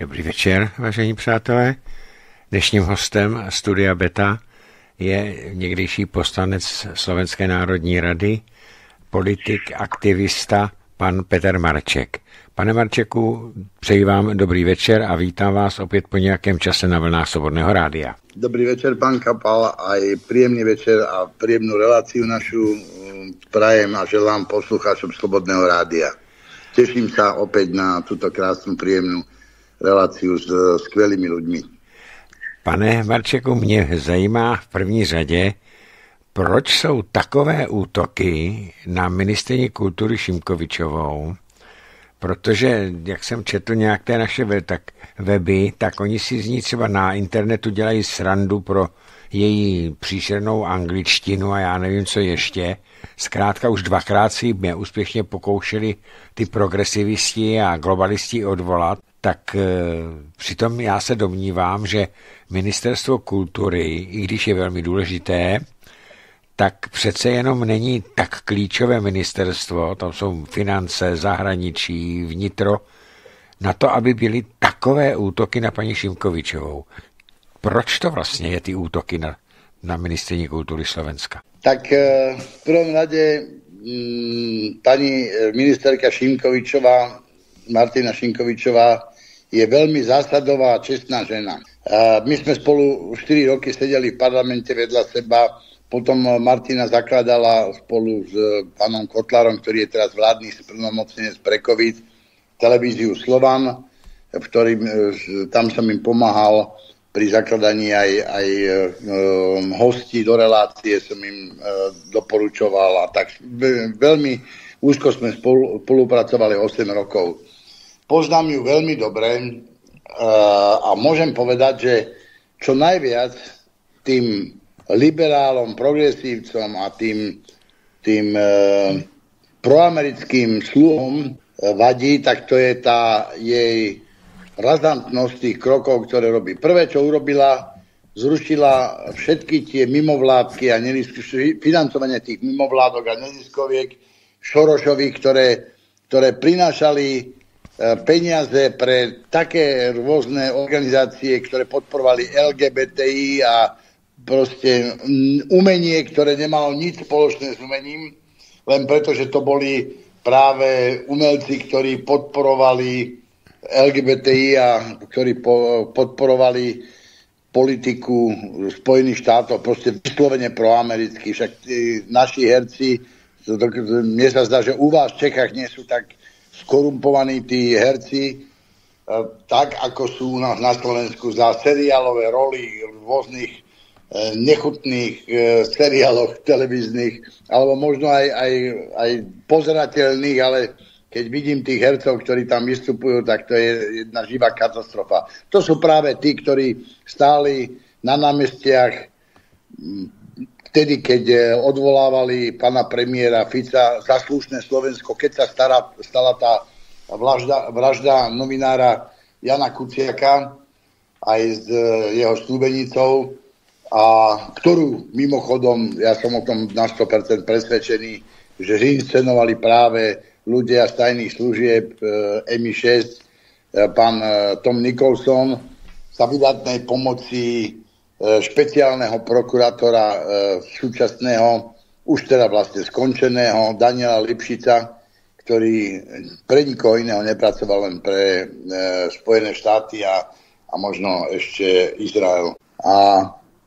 Dobrý večer, vážení přátelé. Dnešním hostem Studia Beta je někdejší poslanec Slovenské národní rady, politik, aktivista, pan Peter Marček. Pane Marčeku, přeji vám dobrý večer a vítám vás opět po nějakém čase na vlnách Slobodného rádia. Dobrý večer, pán Kapal, aj príjemný večer a príjemnú reláciu našu prajem a želám poslucháčom Slobodného rádia. Teším sa opäť na túto krásnu, príjemnú reláciu s skvělými ľuďmi. Pane Marčeku, mě zajímá v první řadě, proč jsou takové útoky na ministryni kultury Šimkovičovou, protože, jak jsem četl nějak té naše weby, tak oni si z ní třeba na internetu dělají srandu pro její příšernou angličtinu a já nevím, co ještě. Zkrátka už dvakrát si mě úspěšně pokoušeli ty progresivisti a globalisti odvolat, tak přitom já se domnívám, že Ministerstvo kultury, i když je velmi důležité, tak přece jenom není tak klíčové ministerstvo, tam jsou finance, zahraničí, vnitro, na to, aby byly takové útoky na paní Šimkovičovou. Proč to vlastně je ty útoky na ministryni kultury Slovenska? Tak v prvom rade pani ministerka Šimkovičová, Martina Šimkovičová, je veľmi zásadová a čestná žena. My sme spolu 4 roky sedeli v parlamente vedľa seba, potom Martina zakladala spolu s pánom Kotlárom, ktorý je teraz vládny splnomocnenec pre COVID, televíziu Slovan, v ktorým tam som im pomáhal pri zakladaní aj hostí do relácie, som im doporučoval a tak veľmi úzko sme spolupracovali 8 rokov. Poznám ju veľmi dobre a môžem povedať, že čo najviac tým liberálom, progresívcom a tým proamerickým sluhom vadí, tak to je tá jej razantnosť tých krokov, ktoré robí. Prvé, čo urobila, zrušila všetky tie mimovládky a financovanie tých mimovládok a neziskoviek Šorošových, ktoré prinášali peniaze pre také rôzne organizácie, ktoré podporovali LGBTI a proste umenie, ktoré nemalo nič spoločné s umením, len preto, že to boli práve umelci, ktorí podporovali LGBTI a ktorí podporovali politiku Spojených štátov, proste vyslovene proamerický. Však naši herci, mne sa zdá, že u vás v Čechách nie sú tak skorumpovaní tí herci, tak ako sú u nás na Slovensku za seriálové roly v rôznych nechutných seriáloch televíznych, alebo možno aj pozerateľných, ale keď vidím tých hercov, ktorí tam vystupujú, tak to je jedna živá katastrofa. To sú práve tí, ktorí stáli na námestiach vtedy, keď odvolávali pána premiéra Fica za slušné Slovensko, keď sa stala tá vražda novinára Jana Kuciaka aj s jeho snúbenicou, a ktorú mimochodom, ja som o tom na 100% presvedčený, že inscenovali práve ľudia z tajných služieb MI6, pán Tom Nicholson, za vydatnej pomoci špeciálneho prokurátora súčasného, už teda vlastne skončeného Daniela Lipšica, ktorý pre nikoho iného nepracoval, len pre Spojené štáty a možno ešte Izrael. A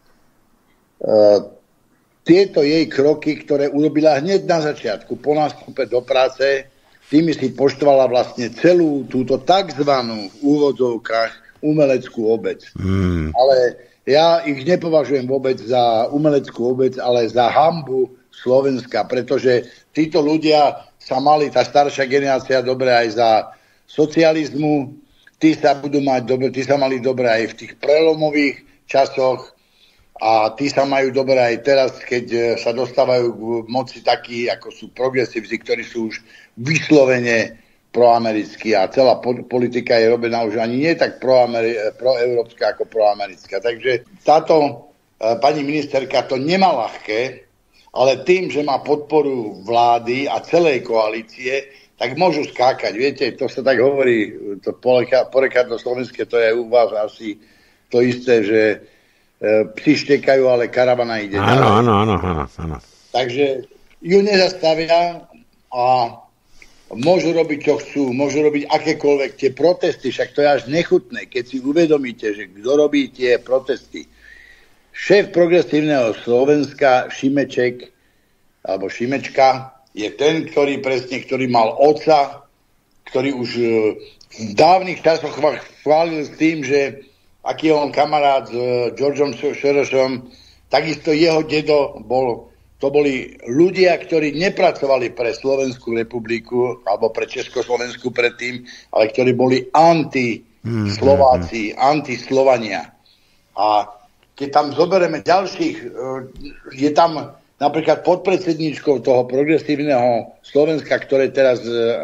tieto jej kroky, ktoré urobila hneď na začiatku, po nástupe do práce, tými si poštvala vlastne celú túto takzvanú v úvodzovkách umeleckú obec. Ale ja ich nepovažujem vôbec za umeleckú obec, ale za hanbu Slovenska, pretože títo ľudia sa mali, tá staršia generácia, dobre aj za socializmu, tí sa mali dobre aj v tých prelomových časoch, a tí sa majú dobre aj teraz, keď sa dostávajú k moci takí, ako sú progresívci, ktorí sú už vyslovene proamerickí a celá politika je robená už ani nie tak proeurópska ako proamerická. Takže táto pani ministerka to nemá ľahké, ale tým, že má podporu vlády a celej koalície, tak môžu skákať. Viete, to sa tak hovorí, to porekadlo slovenské, to je u vás asi to isté, že psi štekajú, ale karavana ide ďalej. Áno. Takže ju nezastavia a môžu robiť, čo chcú, môžu robiť akékoľvek tie protesty, však to je až nechutné, keď si uvedomíte, že kto robí tie protesty. Šéf Progresívneho Slovenska Šimeček, alebo Šimečka, je ten, ktorý mal otca, ktorý už v dávnych časoch chválil s tým, že aký je on kamarát s Georgeom Sorosom, takisto jeho dedo to boli ľudia, ktorí nepracovali pre Slovenskú republiku alebo pre Československu predtým, ale ktorí boli anti-Slováci, anti-Slovania. A keď tam zoberieme ďalších, je tam napríklad podpredsedníčkou toho Progresívneho Slovenska, ktoré teraz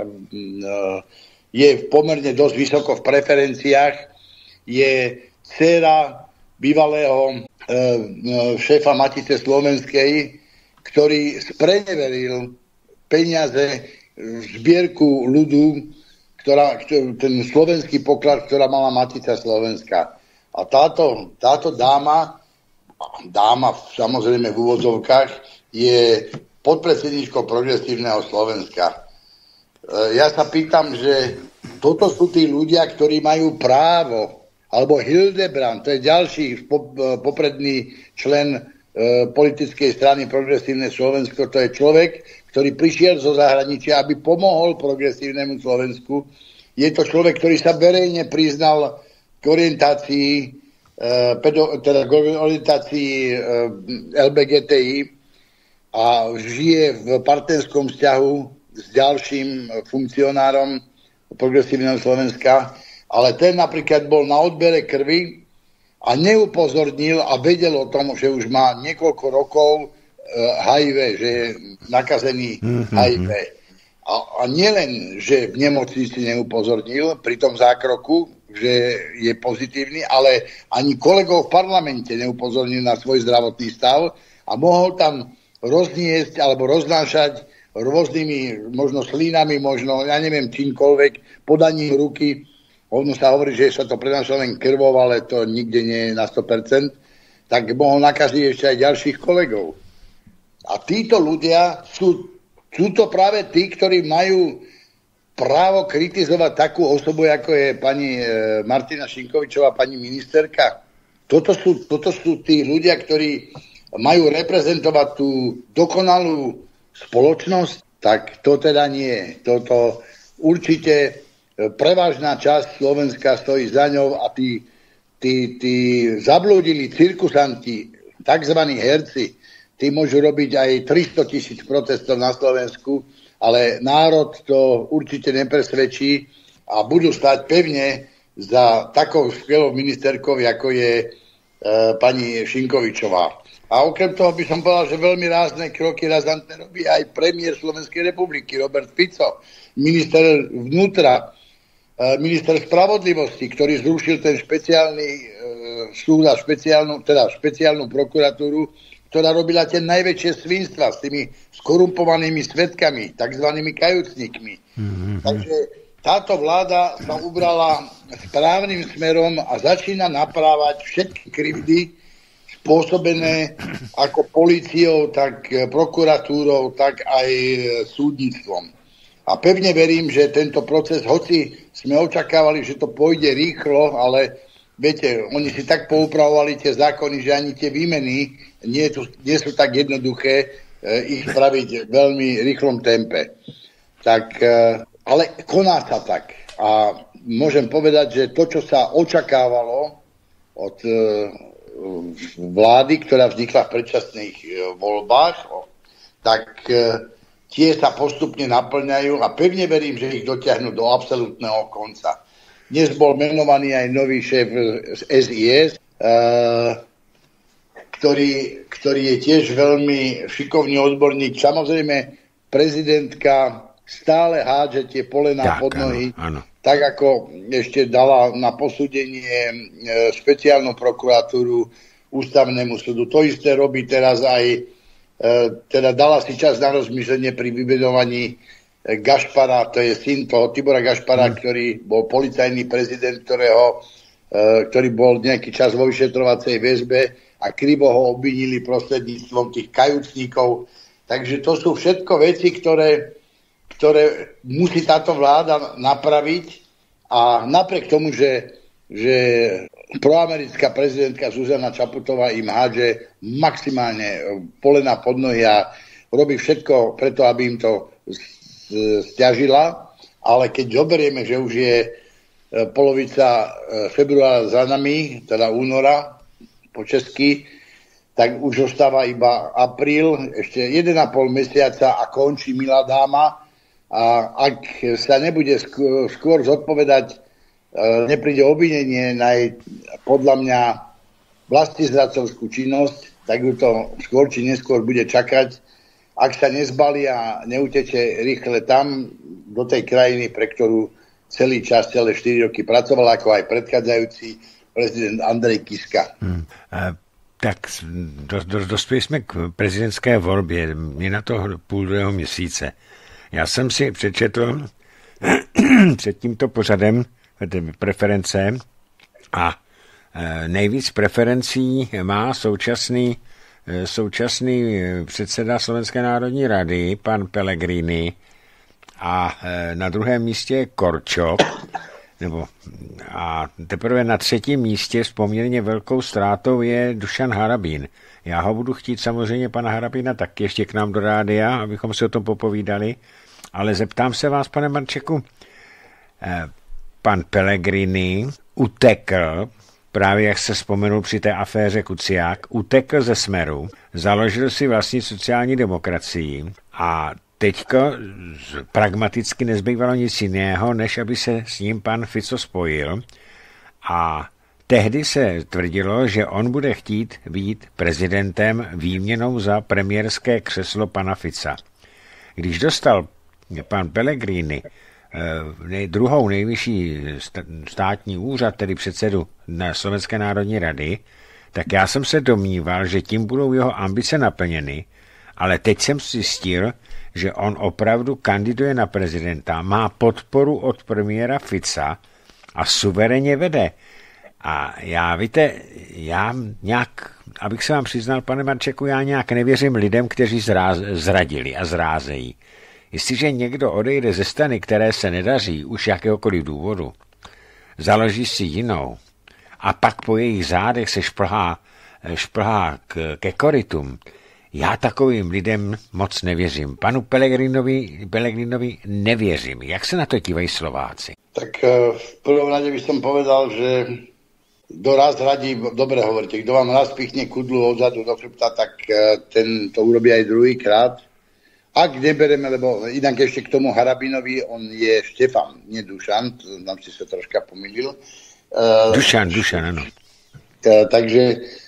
je pomerne dosť vysoko v preferenciách, je dcéra bývalého šéfa Matice Slovenskej, ktorý spreneveril peniaze v zbierku ľudu, ten slovenský poklad, ktorá mala Matica Slovenska. A táto dáma samozrejme v úvodzovkách, je podpredsedníčkou Progresívneho Slovenska. Ja sa pýtam, že toto sú tí ľudia, ktorí majú právo, alebo Hildebrand, to je ďalší popredný člen politickej strany Progresívne Slovensko, to je človek, ktorý prišiel zo zahraničia, aby pomohol Progresívnemu Slovensku. Je to človek, ktorý sa verejne priznal k orientácii LBGTI a žije v partnerskom vzťahu s ďalším funkcionárom Progresívneho Slovenska, ale ten napríklad bol na odbere krvi a neupozornil a vedel o tom, že už má niekoľko rokov HIV, že je nakazený HIV. A nielen, že v nemocnici neupozornil pri tom zákroku, že je pozitívny, ale ani kolegov v parlamente neupozornil na svoj zdravotný stav a mohol tam rozniesť alebo roznášať rôznymi možno slínami, možno, ja neviem, čímkoľvek, podaním ruky. Ono sa hovorí, že sa to prenáša len krvou, ale to nikde nie je na 100%, tak mohol nakaziť ešte aj ďalších kolegov. A títo ľudia sú to práve tí, ktorí majú právo kritizovať takú osobu, ako je pani Martina Šinkovičová, pani ministerka. Toto sú tí ľudia, ktorí majú reprezentovať tú dokonalú spoločnosť, tak to teda nie. Toto určite prevažná časť Slovenska stojí za ňou a tí zablúdili cirkusanti, takzvaní herci, tí môžu robiť aj 300 000 protestov na Slovensku, ale národ to určite nepresvedčí a budú stáť pevne za takou skvelou ministerkou, ako je pani Šinkovičová. A okrem toho by som povedal, že veľmi razantné kroky robí aj premiér Slovenskej republiky Robert Fico, minister vnútra, minister spravodlivosti, ktorý zrušil ten špeciálny súd a špeciálnu prokuratúru, ktorá robila tie najväčšie svinstva s tými skorumpovanými svedkami, takzvanými kajúcnikmi. Takže táto vláda sa ubrala správnym smerom a začína naprávať všetky krivdy spôsobené ako políciou, tak prokuratúrou, tak aj súdnictvom. A pevne verím, že tento proces, hoci sme očakávali, že to pôjde rýchlo, ale viete, oni si tak poupravovali tie zákony, že ani tie výmeny nie sú tak jednoduché ich spraviť v veľmi rýchlom tempe. Tak, ale koná sa tak. A môžem povedať, že to, čo sa očakávalo od vlády, ktorá vznikla v predčasných voľbách, tak tie sa postupne naplňajú a pevne verím, že ich dotiahnu do absolútneho konca. Dnes bol menovaný aj nový šéf z SIS, ktorý je tiež veľmi šikovný odborník. Samozrejme, prezidentka stále hádže tie polená pod nohy, áno. Tak ako ešte dala na posúdenie špeciálnu prokuratúru ústavnému súdu. To isté robí teraz aj, teda dala si čas na rozmýšľanie pri vybudovaní Gašpara, to je syn toho Tibora Gašpara, ktorý bol policajný prezident, ktorý bol nejaký čas vo vyšetrovacej väzbe a krivo ho obvinili prostredníctvom tých kajúcníkov. Takže to sú všetko veci, ktoré musí táto vláda napraviť a napriek tomu, že proamerická prezidentka Zuzana Čaputová im hádže maximálne polena pod nohy a robí všetko preto, aby im to stiažila, ale keď zoberieme, že už je polovica februára za nami, teda února po česky, tak už ostáva iba apríl, ešte 1,5 mesiaca a končí milá dáma. A ak sa nebude skôr zodpovedať, nepríde obvinenie na jej, podľa mňa, vlastizradcovskú činnosť, tak ju to skôr či neskôr bude čakať. Ak sa nezbalí a neuteče rýchle tam, do tej krajiny, pre ktorú celý čas, celé 4 roky pracoval, ako aj predchádzajúci prezident Andrej Kiska. Tak dospěli jsme k prezidentské volbě. Je na to 0,5 měsíce. Já jsem si přečetl před tímto pořadem preference a nejvíc preferencí má současný předseda Slovenské národní rady, pan Pellegrini, a na druhém místě je Korčok, a teprve na 3. místě s poměrně velkou ztrátou je Dušan Harabín. Já ho budu chtít samozřejmě pana Harabína taky ještě k nám do rádia, abychom si o tom popovídali, ale zeptám se vás, pane Marčeku, pan Pellegrini utekl, právě jak se vzpomenul při té aféře Kuciák, utekl ze Smeru, založil si vlastní sociální demokracii a teďka pragmaticky nezbývalo nic jiného, než aby se s ním pan Fico spojil. A tehdy se tvrdilo, že on bude chtít být prezidentem výměnou za premiérské křeslo pana Fica. Když dostal pan Pellegrini druhou nejvyšší státní úřad, tedy předsedu Slovenské národní rady, tak já jsem se domníval, že tím budou jeho ambice naplněny, ale teď jsem zjistil, že on opravdu kandiduje na prezidenta, má podporu od premiéra Fica a suverénně vede. A já nějak, abych se vám přiznal, pane Marčeku, já nějak nevěřím lidem, kteří zradili a zrázejí. Jestliže někdo odejde ze strany, které se nedaří už jakéhokoliv důvodu, založí si jinou a pak po jejich zádech se šplhá ke korytům, já takovým lidem moc nevěřím. Panu Pellegrinovi nevěřím. Jak se na to dívají Slováci? Tak v prvom rade by som povedal, že kto raz radí, dobre hovoríte, kto vám raz pichne kudlu odzadu do chrbta, tak ten to urobí aj druhýkrát. Ak nebereme, lebo inak ešte k tomu Harabinovi, on je Štefan, nie Dušan, tam si sa troška pomýlil. Dušan, áno. Takže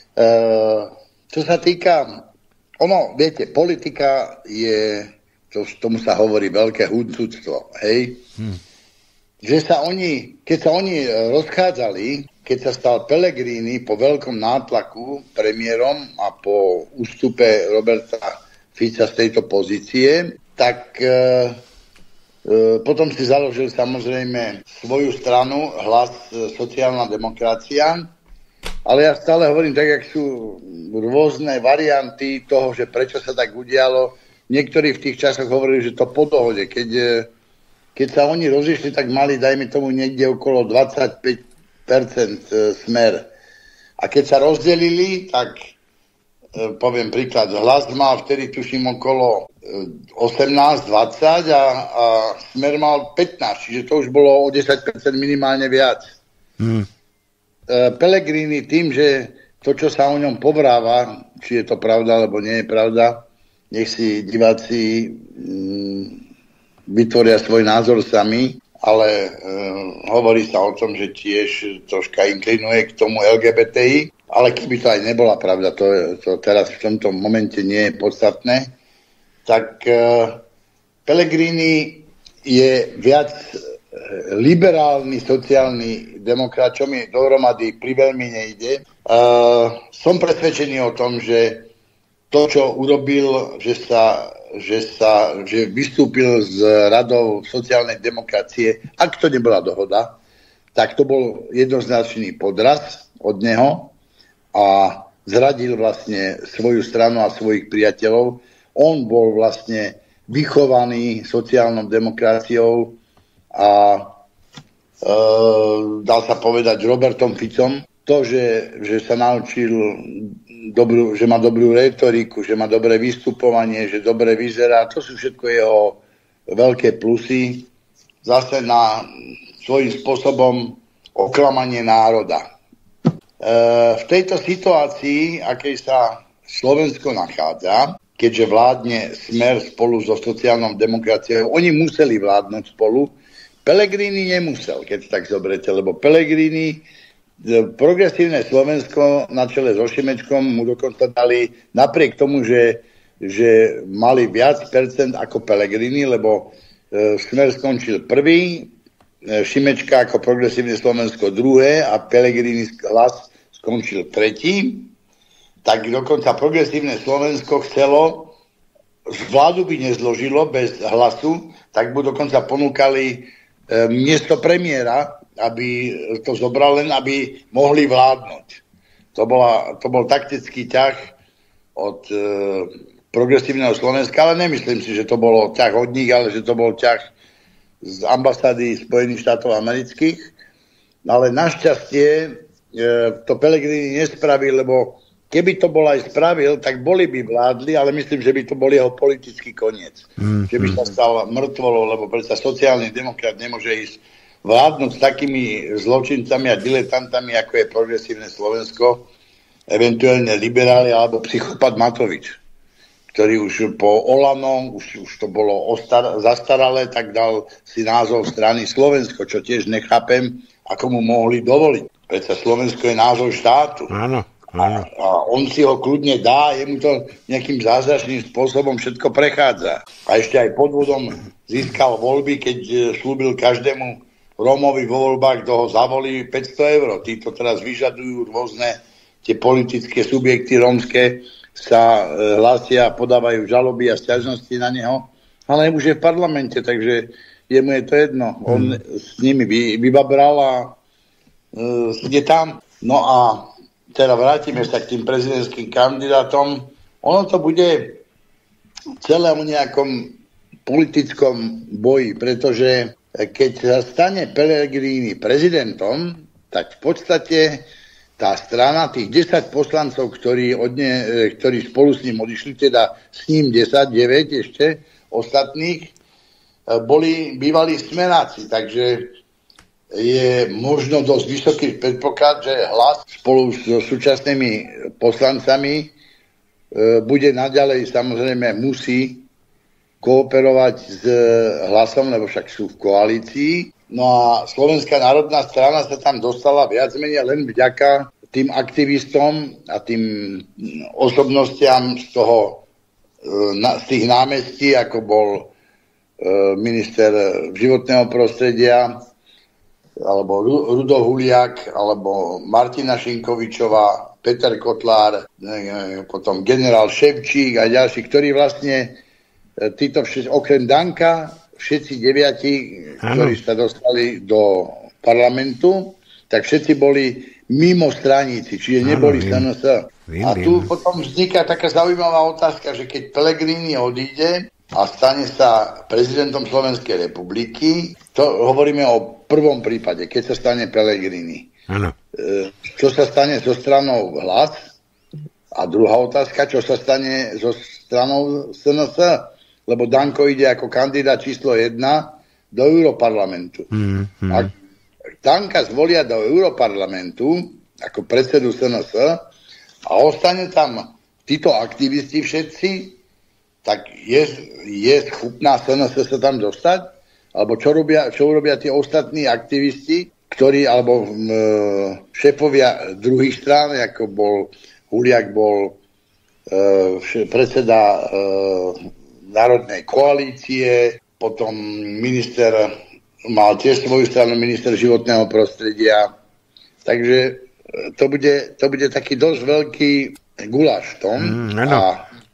čo sa týka, viete, politika je, tomu sa hovorí veľké húcudstvo, hej? Že keď sa oni rozchádzali, keď sa stal Pellegrini po veľkom nátlaku premiérom a po ústupe Roberta Fica z tejto pozície, tak potom si založil samozrejme svoju stranu, Hlas, sociálna demokracia, ale ja stále hovorím tak, jak sú rôzne varianty toho, že prečo sa tak udialo. Niektorí v tých časoch hovorili, že to po dohode, keď sa oni rozišli, tak mali, dajme tomu, niekde okolo 25% Smer. A keď sa rozdelili, tak poviem príklad, Hlas mal vtedy, tuším, okolo 18-20 a Smer mal 15, čiže to už bolo o 10% minimálne viac. Pellegrini tým, že to, čo sa o ňom povráva, či je to pravda, alebo nie je pravda, nech si diváci vytvoria svoj názor sami, ale hovorí sa o tom, že tiež troška inklinuje k tomu LGBTI, ale keby to aj nebola pravda, to teraz v tomto momente nie je podstatné, tak Pellegrini je viac liberálny sociálny demokrat, čo mi dohromady priveľmi nejde. Som presvedčený o tom, že to, čo urobil, že vystúpil z radou sociálnej demokracie, ak to nebola dohoda, tak to bol jednoznačný podraz od neho a zradil vlastne svoju stranu a svojich priateľov. On bol vlastne vychovaný sociálnou demokraciou a dal sa povedať Robertom Ficom. To, že sa naučil že má dobrú retoriku, že má dobré vystupovanie, že dobre vyzerá, to sú všetko jeho veľké plusy. Zase na svojím spôsobom oklamanie národa. V tejto situácii, akej sa Slovensko nachádza, keďže vládne Smer spolu so sociálnou demokraciou, oni museli vládnuť spolu, Pellegrini nemusel, keď tak zoberete, lebo Pellegrini progresívne Slovensko na čele so Šimečkom mu dokonca dali, napriek tomu, že mali viac percent ako Pellegrini, lebo Smer skončil prvý, Šimečka ako progresívne Slovensko druhé a Pellegrini hlas skončil tretí, tak dokonca progresívne Slovensko chcelo, vládu by nezložilo bez hlasu, tak mu dokonca ponúkali miesto premiéra, aby to zobral, len aby mohli vládnuť. To bol taktický ťah od progresívneho Slovenska, ale nemyslím si, že to bolo ťah od nich, ale že to bol ťah z ambasády Spojených štátov amerických. Ale našťastie to Pellegrini nespravil, lebo keby to bol aj spravil, tak boli by vládli, ale myslím, že by to bol jeho politický koniec. Že by sa stal mŕtvolou, lebo predsa sociálny demokrat nemôže ísť vládnuť s takými zločincami a diletantami, ako je progresívne Slovensko, eventuálne liberáli alebo psychopat Matovič, ktorý už po Olano, už to bolo zastaralé, tak dal si názov strany Slovensko, čo tiež nechápem, ako mu mohli dovoliť. Pretože Slovensko je názov štátu. Áno. A on si ho kľudne dá, jemu to nejakým zázračným spôsobom všetko prechádza. A ešte aj podvodom získal voľby, keď slúbil každému Rómovi vo voľbách, kto ho zavolí 500 eur. Títo teraz vyžadujú rôzne tie politické subjekty rómske, sa hlásia a podávajú žaloby a sťažnosti na neho. Ale už je v parlamente, takže jemu je to jedno. On s nimi vybabral a je tam. No a teda vrátime sa k tým prezidentským kandidátom. Ono to bude celé o nejakom politickom boji, pretože keď sa stane Pellegrini prezidentom, tak v podstate tá strana, tých 10 poslancov, ktorí spolu s ním odišli, teda s ním 10, 9 ešte ostatných, boli bývalí smeráci. Takže je možno dosť vysoký predpoklad, že Hlas spolu so súčasnými poslancami bude naďalej, samozrejme musí kooperovať s Hlasom, lebo však sú v koalícii. No a Slovenská národná strana sa tam dostala viac menej len vďaka tým aktivistom a tým osobnostiam z tých námestí, ako bol minister životného prostredia, alebo Rudolf Huliak, alebo Martina Šinkovičová, Peter Kotlár, potom generál Ševčík a ďalší, ktorí vlastne títo okrem Danka, všetci 9, ktorí sa dostali do parlamentu, tak všetci boli mimo straníci, čiže neboli SNS. A tu potom vzniká taká zaujímavá otázka, že keď Pellegrini odíde a stane sa prezidentom Slovenskej republiky, to hovoríme o prvom prípade, keď sa stane Pellegrini. Čo sa stane so stranou Hlas? A druhá otázka, čo sa stane so stranou SNS? Lebo Danko ide ako kandidát číslo 1 do Europarlamentu. Ak Danka zvolia do Europarlamentu ako predsedu SNS a ostane tam títo aktivisti všetci, tak je schopná SNS sa tam dostať? Alebo čo urobia tí ostatní aktivisti, ktorí, alebo šéfovia druhých strán, ako bol Huliak, bol predseda Národnej koalície, potom minister mal tiež svoju stranu, minister životného prostredia. Takže to bude taký dosť veľký guláš v tom. A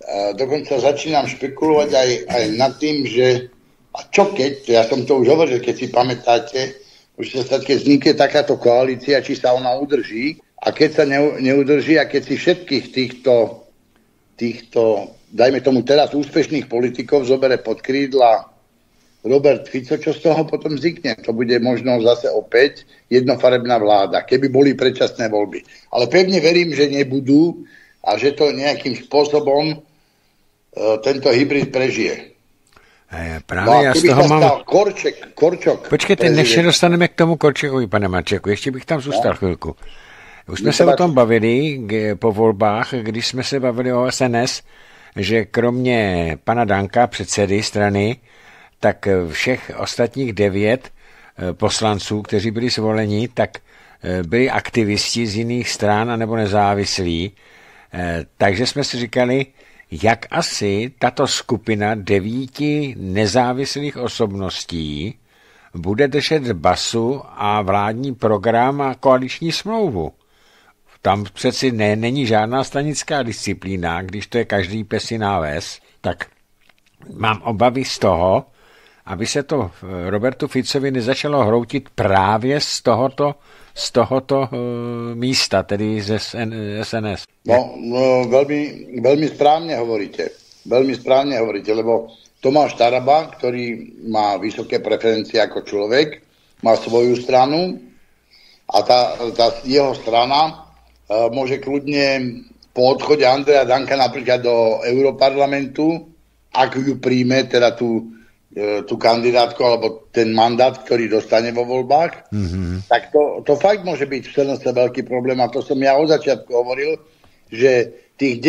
dokonca začínam špekulovať aj nad tým, že a čo keď, ja som to už hovoril, keď si pamätáte, už sa keď vznikne takáto koalícia, či sa ona udrží, a keď sa neudrží, a keď si všetkých týchto, dajme tomu teraz úspešných politikov zobere pod krídla Robert Fico, čo z toho potom vznikne? To bude možno zase opäť jednofarebná vláda, keby boli predčasné voľby. Ale pevne verím, že nebudú a že to nejakým spôsobom tento hybrid prežije. Právě já z toho mám... Korčok. Počkejte, než se dostaneme k tomu Korčokovi, pane Marčeku, ještě bych tam zůstal chvilku. Už jsme se o tom bavili po volbách, když jsme se bavili o SNS, že kromě pana Danka, předsedy strany, tak všech ostatních 9 poslanců, kteří byli zvoleni, tak byli aktivisti z jiných stran anebo nezávislí. Takže jsme si říkali, jak asi tato skupina 9 nezávislých osobností bude držet basu a vládní program a koaliční smlouvu. Tam přeci není žádná stranická disciplína, když to je každý pesiná ves, tak mám obavy z toho, aby se to Robertu Ficovi nezačalo hroutit právě z tohoto místa, tedy ze SNS. No veľmi správne hovoríte. Veľmi správne hovoríte, lebo Tomáš Taraba, ktorý má vysoké preferencie ako človek, má svoju stranu a tá jeho strana môže kľudne po odchode Andreja Danka napríklad do Europarlamentu, ak ju príjme, teda tú kandidátku alebo ten mandát, ktorý dostane vo voľbách, tak to fakt môže byť v SNS veľký problém. A to som ja od začiatku hovoril, že tých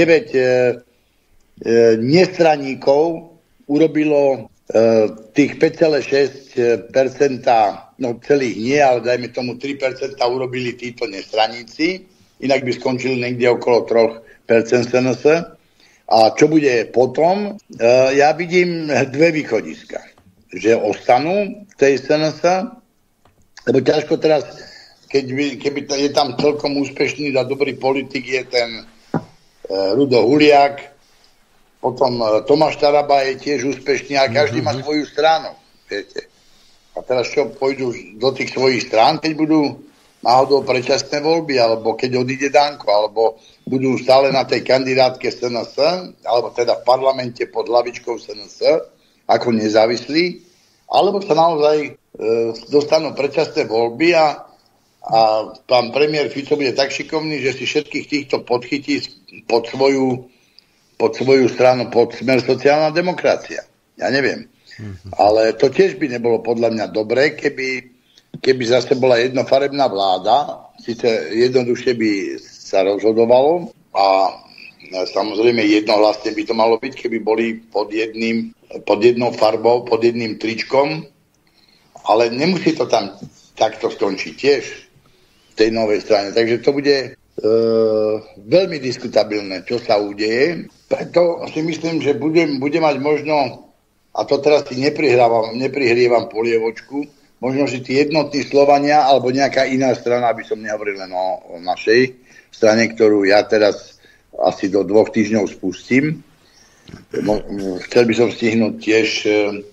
9 nestraníkov urobilo tých 5,6%, no celých nie, ale dajme tomu 3% urobili títo nestraníci, inak by skončili niekde okolo 3% SNS. A čo bude potom? Ja vidím 2 východiska. Že ostanú v tej SNS, lebo ťažko teraz, keby je tam celkom úspešný a dobrý politik, je ten Rudo Huliak, potom Tomáš Taraba je tiež úspešný, ale každý má svoju stranu. Viete. A teraz čo, pôjdu do tých svojich strán, keď budú náhodou predčasné voľby, alebo keď odíde Danko, alebo budú stále na tej kandidátke SNS, alebo teda v parlamente pod hlavičkou SNS, ako nezávislí, alebo sa naozaj dostanú predčasné voľby a pán premiér Fico bude tak šikovný, že si všetkých týchto podchytí pod svoju stranu, pod Smer sociálna demokracia. Ja neviem. Ale to tiež by nebolo podľa mňa dobré, keby zase bola jednofarebná vláda, síce jednoduchšie by sa rozhodovalo a samozrejme jednohlasne by to malo byť, keby boli pod jednou farbou, pod jedným tričkom, ale nemusí to tam takto skončiť tiež v tej novej strane. Takže to bude veľmi diskutabilné, čo sa udeje. Preto si myslím, že bude mať možno, a to teraz si neprihrievam polievočku, možno, že tí jednotní Slovania alebo nejaká iná strana, aby som nehovoril len o našej strane, ktorú ja teraz asi do 2 týždňov spustím. Chceli by sme stihnúť tiež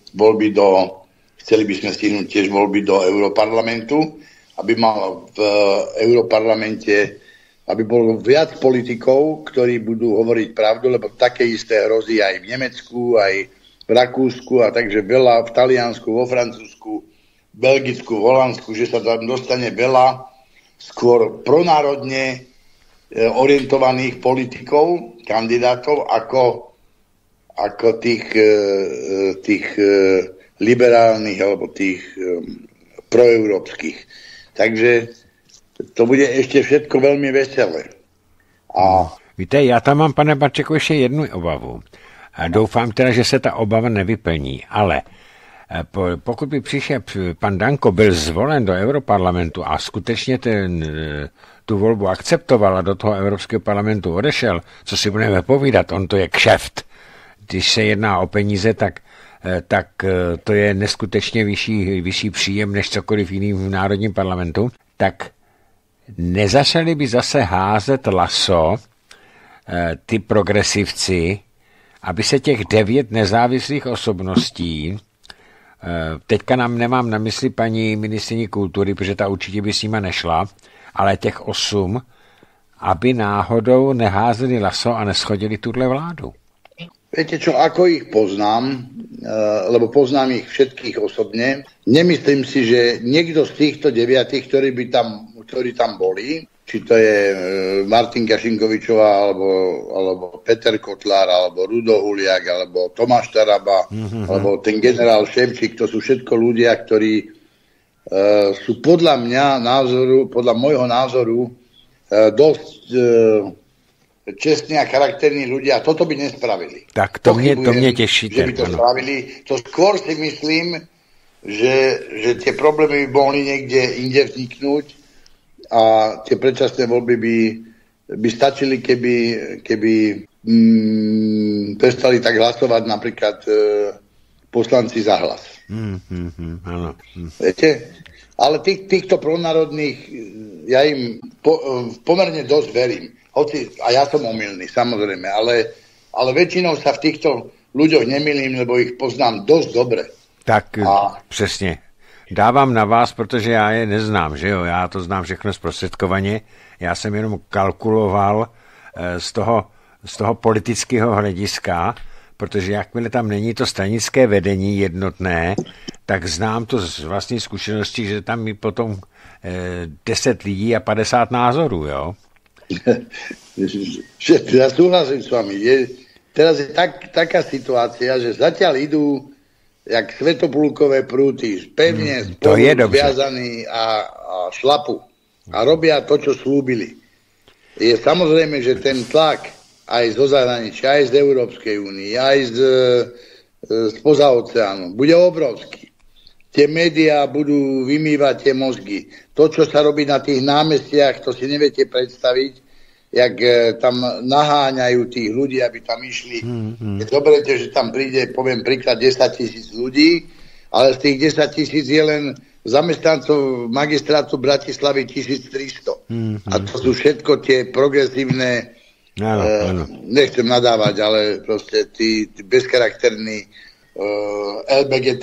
voľby do Europarlamentu, aby mal v Europarlamente, aby bolo viac politikov, ktorí budú hovoriť pravdu, lebo také isté hrozí aj v Nemecku, aj v Rakúsku, a takže veľa v Taliansku, vo Francúzsku, Belgicku, Holandsku, že sa tam dostane veľa skôr pronárodne orientovaných politikov, kandidátov, ako tých liberálnych alebo tých proeurópskych. Takže to bude ešte všetko veľmi veselé. Víte, já tam mám, pane Barčeku, ještě jednu obavu. A doufám teda, že se ta obava nevyplní, ale pokud by přišel pan Danko, byl zvolen do Europarlamentu a skutečně tu volbu akceptoval a do toho Evropského parlamentu odešel, co si budeme povídat, on to je kšeft. Když se jedná o peníze, tak to je neskutečně vyšší příjem než cokoliv jiným v Národním parlamentu, tak nezačali by zase házet laso ty progresivci aby se těch 9 nezávislých osobností, teďka nemám na mysli paní ministryni kultury, protože ta určitě by s nima nešla, ale těch 8, aby náhodou neházeli laso a neschodili tuhle vládu. Viete čo, ako ich poznám, lebo poznám ich všetkých osobne, nemyslím si, že niekto z týchto 9, ktorí tam boli, či to je Martinka Šimkovičová, alebo Peter Kotlár, alebo Rudo Huliak, alebo Tomáš Taraba, alebo ten generál Ševčík, to sú všetko ľudia, ktorí sú podľa môjho názoru dosť čestní a charakterní ľudia, a toto by nespravili. Tak to mě těší. Že by to spravili. To skôr si myslím, že tie problémy by mohli niekde inde vzniknúť a tie predčasné voľby by stačili, keby prestali tak hlasovať napríklad poslanci za hlas. Áno. Viete? Ale týchto pronárodných ja im pomerne dosť verím. A ja som omylný, samozrejme, ale väčšinou sa v týchto ľuďoch nemýlim, lebo ich poznám dosť dobre. Tak přesně. Dávám na vás, protože já je neznám, že jo? Já to znám všechno zprostředkovaně. Já jsem jenom kalkuloval z toho politického hlediska, protože jakmile tam není to stranické vedení jednotné, tak znám to z vlastní zkušenosti, že tam je potom 10 lidí a 50 názorů, jo? Ja súhlasím s vami. Teraz je taká situácia, že zatiaľ idú jak svetoplúkové prúty, pevne spolu zviazaní a šlapu. A robia to, čo slúbili. Je samozrejme, že ten tlak aj zo zahraničia, aj z Európskej únie, aj spoza oceánu bude obrovský. Tie médiá budú vymývať tie mozgy. To, čo sa robí na tých námestiach, to si neviete predstaviť, jak tam naháňajú tých ľudí, aby tam išli. Keď zoberiete, že tam príde, poviem príklad, 10 000 ľudí, ale z tých 10 000 je len zamestnancov magistrátu Bratislavy 1300. A to sú všetko tie progresívne, nechcem nadávať, ale proste tí bezcharakterní LBGT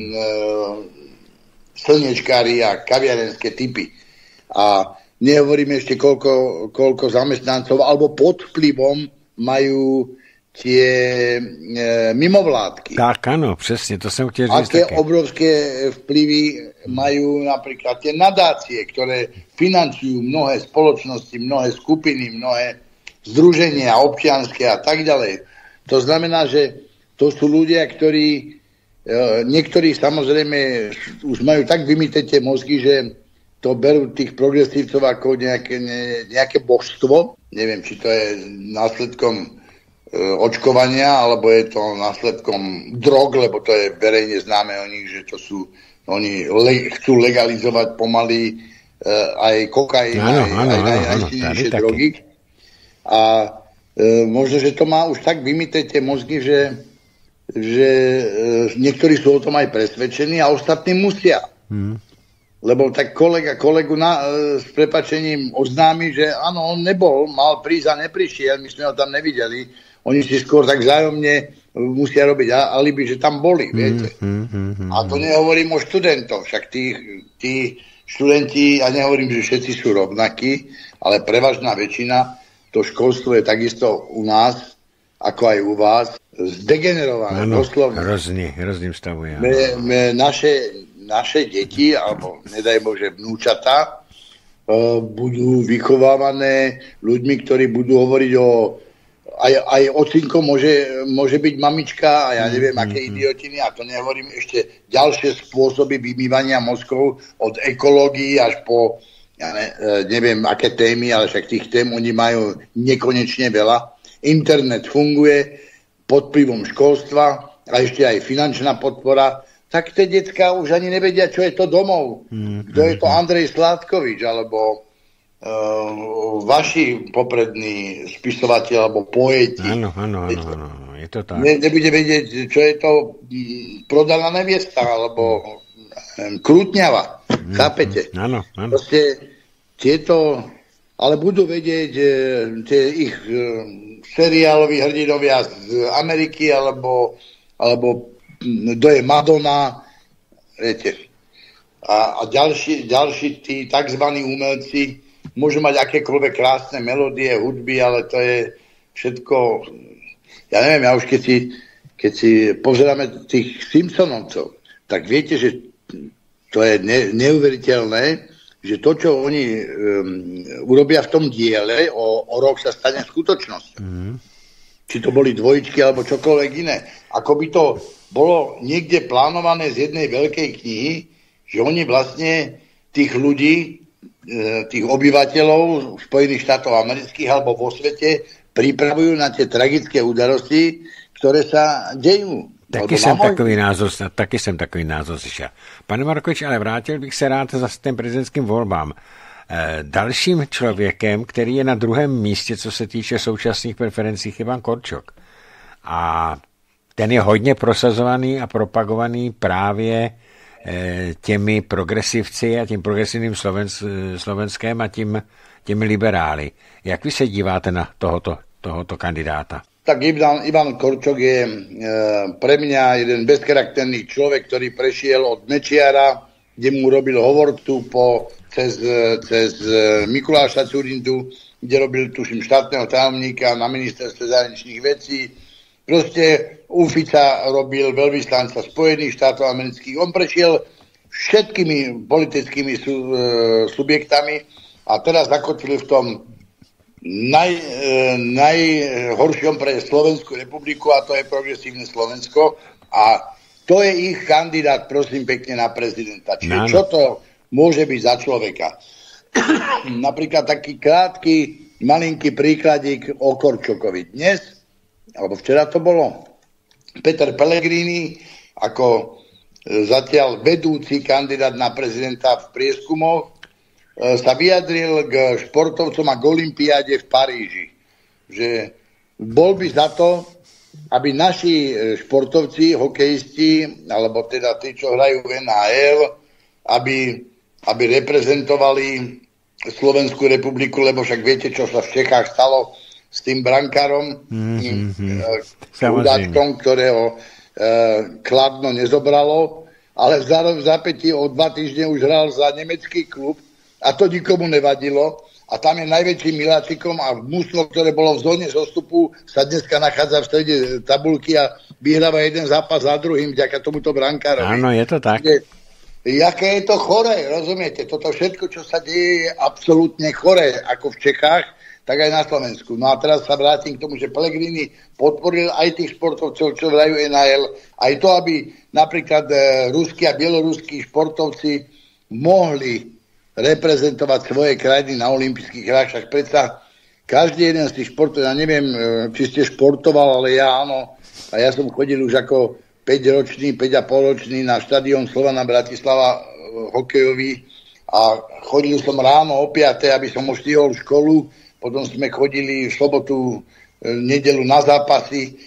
slnečkári a kaviarenské typy. A nehovorím ešte, koľko zamestnancov alebo pod vplyvom majú tie mimovládky. Tak áno, presne, to som chtěl říct. Aké obrovské vplyvy majú napríklad tie nadácie, ktoré financujú mnohé spoločnosti, mnohé skupiny, mnohé združenia občianske a tak ďalej. To znamená, že to sú ľudia, ktorí niektorí samozrejme už majú tak vymyté tie mozgy, že to berú tých progresívcov ako nejaké božstvo. Neviem, či to je následkom očkovania, alebo je to následkom drog, lebo to je verejne známe o nich, že to sú, oni chcú legalizovať pomaly aj kokain, aj silnejšie drogy. A možno, že to má už tak vymyté tie mozgy, že niektorí sú o tom aj presvedčení a ostatní musia. Lebo tak kolegu s prepáčením oznámi, že áno, on nebol, mal prísť a neprišiel, my sme ho tam nevideli. Oni si skôr tak vzájomne musia robiť alibi, že tam boli, viete. A to nehovorím o študentoch, však tí študenti, ja nehovorím, že všetci sú rovnakí, ale prevažná väčšina, to školstvo je takisto u nás, ako aj u vás, zdegenerované. Áno, hrozným stavu. Naše deti, alebo nedaj Bože vnúčatá, budú vychovávané ľuďmi, ktorí budú hovoriť aj ocinko môže byť mamička a ja neviem, aké idiotiny, a to nehovorím ešte ďalšie spôsoby vymývania mozgov od ekológií až po neviem, aké témy, ale však tých tém oni majú nekonečne veľa. Internet funguje pod vplyvom školstva a ešte aj finančná podpora, tak tie decká už ani nevedia, čo je to domov. Kto je to Andrej Sládkovič, alebo vaši poprední spisovateľ, alebo poeti. Áno, je to tak. Nebude vedieť, čo je to prodaná neviesta, alebo krútňava. Chápete? Áno. Proste tieto ale budú vedieť tie ich seriáloví hrdinovia z Ameriky, alebo kto je Madonna, viete. A ďalší tí tzv. Umelci môžu mať akékoľvek krásne melódie, hudby, ale to je všetko, ja neviem, ja už keď si pozeráme tých Simpsonovcov, tak viete, že to je neuveriteľné, že to, čo oni urobia v tom diele, o rok sa stane skutočnosťou. Či to boli dvojičky, alebo čokoľvek iné. Ako by to bolo niekde plánované z jednej veľkej knihy, že oni vlastne tých ľudí, tých obyvateľov Spojených štátov amerických alebo vo svete pripravujú na tie tragické udalosti, ktoré sa dejú. Taky jsem takový názor slyšel. Pane Markovič, ale vrátil bych se rád zase těm prezidentským volbám. Dalším člověkem, který je na druhém místě, co se týče současných preferencí, je pan Korčok. A ten je hodně prosazovaný a propagovaný právě těmi progresivci a tím progresivním Slovenskem a těmi liberály. Jak vy se díváte na tohoto kandidáta? Tak Ivan Korčok je pre mňa jeden bezcharakterný človek, ktorý prešiel od Mečiara, kde mu robil hovorcu cez Mikuláša Dzurindu, kde robil, tuším, štátneho tajomníka na ministerstve zahraničných vecí. Proste u Fica robil veľvyslanca Spojených štátov amerických. On prešiel všetkými politickými subjektami a teraz zakotvil v tom najhoršom pre Slovenskú republiku, a to je progresívne Slovensko, a to je ich kandidát, prosím pekne, na prezidenta. Čiže čo to môže byť za človeka? Napríklad taký krátky, malinký príkladík o Korčokovi. Dnes, alebo včera to bolo, Peter Pellegrini ako zatiaľ vedúci kandidát na prezidenta v prieskumoch sa vyjadril k športovcom a k olympiáde v Paríži. Že bol by za to, aby naši športovci, hokejisti, alebo teda tí, čo hrajú v NHL, aby reprezentovali Slovenskú republiku, lebo však viete, čo sa v Čechách stalo s tým brankárom, chudáčkom, ktorého Kladno nezobralo, ale v zápätí o 2 týždne už hral za nemecký klub, a to nikomu nevadilo. A tam je najväčším miláčikom a mužstvo, ktoré bolo v zóne zostupu, sa dneska nachádza v strede tabulky a vyhráva jeden zápas za druhým vďaka tomuto brankárovi. Áno, je to tak. Jaké je to choré, rozumiete? Toto všetko, čo sa deje, je absolútne choré, ako v Čechách, tak aj na Slovensku. No a teraz sa vrátim k tomu, že Pellegrini podporil aj tých športovcov, čo hrajú NHL, aj to, aby napríklad ruskí a bieloruskí športovci mohli reprezentovať svoje krajiny na olympijských hrách. Však predsa každý jeden z tých športov, ja neviem, či ste športoval, ale ja áno. A ja som chodil už ako 5-ročný, 5,5-ročný na štadión Slovana Bratislava hokejový a chodil som ráno o 5, aby som stihol školu. Potom sme chodili v sobotu, nedeľu na zápasy.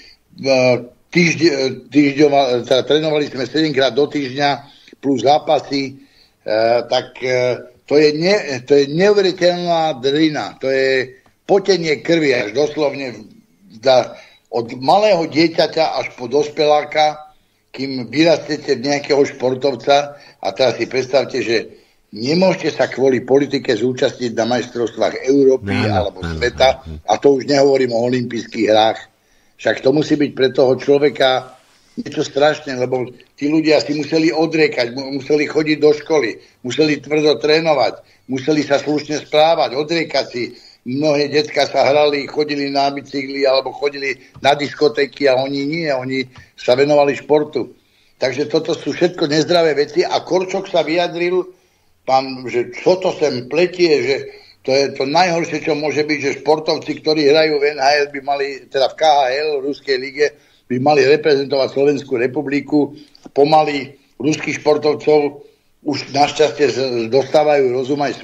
Teda trénovali sme 7-krát do týždňa plus zápasy. To je neuveriteľná drina. To je potenie krvi až doslovne od malého dieťaťa až po dospeláka, kým vyrastete nejakého športovca. A teraz si predstavte, že nemôžete sa kvôli politike zúčastniť na majstrovstvách Európy alebo sveta, a to už nehovorím o olympijských hrách. Však to musí byť pre toho človeka niečo strašné, lebo tí ľudia si museli odriekať, museli chodiť do školy, museli tvrdo trénovať, museli sa slušne správať, odriekať si. Mnohé decká sa hrali, chodili na bicykli alebo chodili na diskotéky a oni nie, oni sa venovali športu. Takže toto sú všetko nezdravé veci a Korčok sa vyjadril, že čo to sem pletie, že to je to najhoršie, čo môže byť, že športovci, ktorí hrajú v NHL, by mali, teda v KHL, v Ruskej lige, by mali reprezentovať Slovenskú republiku. Pomaly ruských športovcov už našťastie dostávajú rozum aj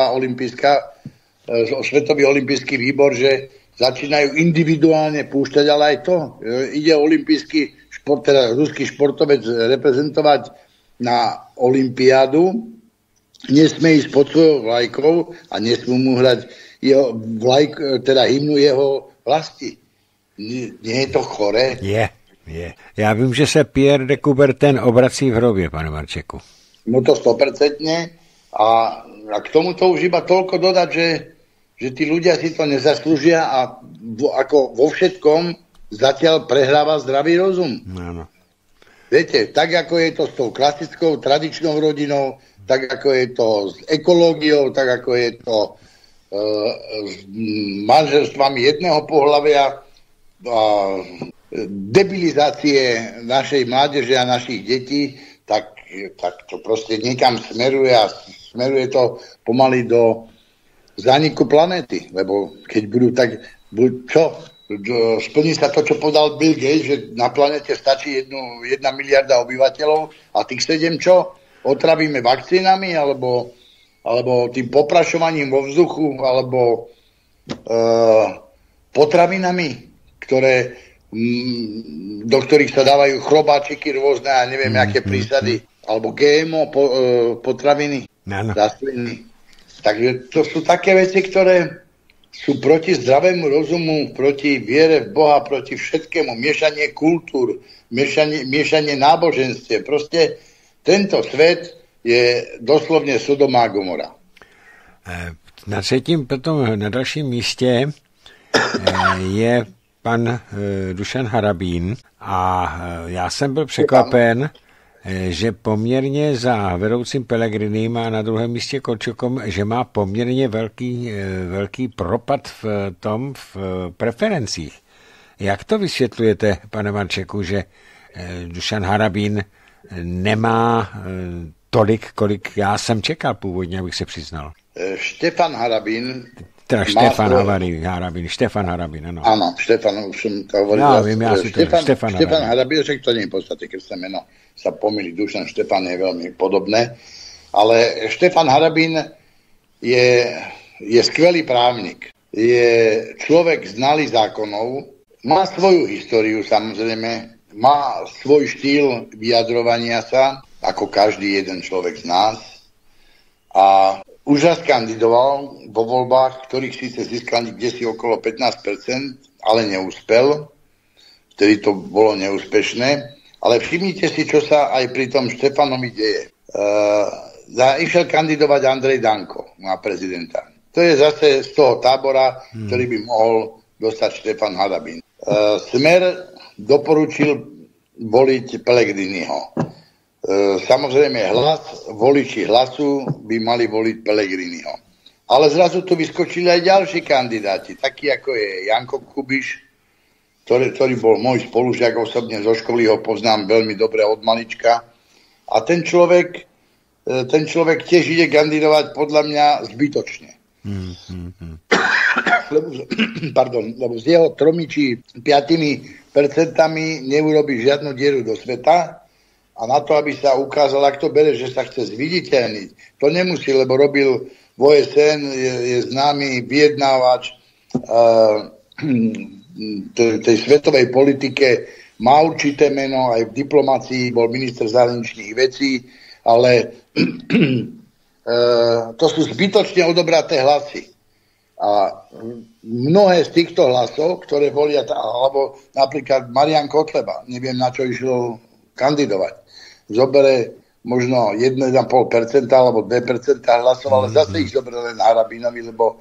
Svetový olympijský výbor, že začínajú individuálne púšťať, ale aj to. Ide olympijský šport, teda ruský športovec reprezentovať na olympiádu, nesmie ísť pod svojou vlajkou a nesmú mu hrať jeho teda hymnu jeho vlasti. Nie je to chore? Je. Já vím, že se Pierre de Coubertin obrací v hrobě, pane Marčeku. No to 100%. A k tomu to už iba toľko dodať, že tí ľudia si to nezaslúžia a ako vo všetkom zatiaľ prehráva zdravý rozum. Áno. Viete, tak ako je to s tou klasickou, tradičnou rodinou, tak ako je to s ekológiou, tak ako je to s manželstvami jedného pohlavia a debilizácie našej mládeže a našich detí, tak to proste niekam smeruje a smeruje to pomaly do zániku planéty. Lebo keď budú tak, splní sa to, čo povedal Bill Gates, že na planéte stačí 1 miliarda obyvateľov a tých 7 čo? Otravíme vakcínami alebo tým poprašovaním vo vzduchu alebo potravinami, do ktorých sa dávajú chrobáčiky rôzne a neviem, aké prísady, alebo GMO potraviny, rastliny. Takže to sú také veci, ktoré sú proti zdravému rozumu, proti viere v Boha, proti všetkému, miešanie kultúr, miešanie náboženstiev. Proste tento svet je doslovne Sodoma a Gomora. Na dalším místě je pan Dušan Harabín a já jsem byl překvapen, že poměrně za vedoucím Pellegrinem a na druhém místě Korčokom, že má poměrně velký propad v preferencích. Jak to vysvětlujete, pane Marčeku, že Dušan Harabín nemá tolik, kolik já jsem čekal původně, abych se přiznal? Štefan Harabín. Štefan Harabín, ano. Áno, Štefan, už som to hovoril. Ja viem, Štefan Harabín, však to nie je v podstate krstné meno, sa pomýli, Dušan Štefan je veľmi podobné, ale Štefan Harabín je skvelý právnik, je človek znalý zákonov, má svoju históriu samozrejme, má svoj štýl vyjadrovania sa, ako každý jeden človek z nás, a už raz kandidoval vo voľbách, ktorých síce získal kdesi okolo 15%, ale neúspel. Vtedy to bolo neúspešné. Ale všimnite si, čo sa aj pri tom Štefanovi deje. Išiel kandidovať Andrej Danko na prezidenta. To je zase z toho tábora, ktorý by mohol dostať Štefan Harabín. Smer doporučil voliť Pellegriniho. Samozrejme voliči Hlasu by mali voliť Pellegriniho. Ale zrazu tu vyskočili aj ďalší kandidáti, takí ako je Janko Kubiš, ktorý bol môj spolužiak osobne zo školy, ho poznám veľmi dobre od malička. A ten človek tiež ide kandidovať podľa mňa zbytočne. Lebo z jeho 3 či 5% neurobi žiadnu dieru do sveta. A na to, aby sa ukázal, ak to bere, že sa chce zviditeľniť. To nemusí, lebo robil v OSN, je známy vyjednávač tej svetovej politike, má určité meno, aj v diplomácii bol minister zahraničných vecí, ale to sú zbytočne odobraté hlasy. A mnohé z týchto hlasov, ktoré volia, alebo napríklad Marian Kotleba, neviem, na čo išlo kandidovať, zobere možno 1,5% alebo 2% hlasov, ale zase ich zobere len Harabínovi, lebo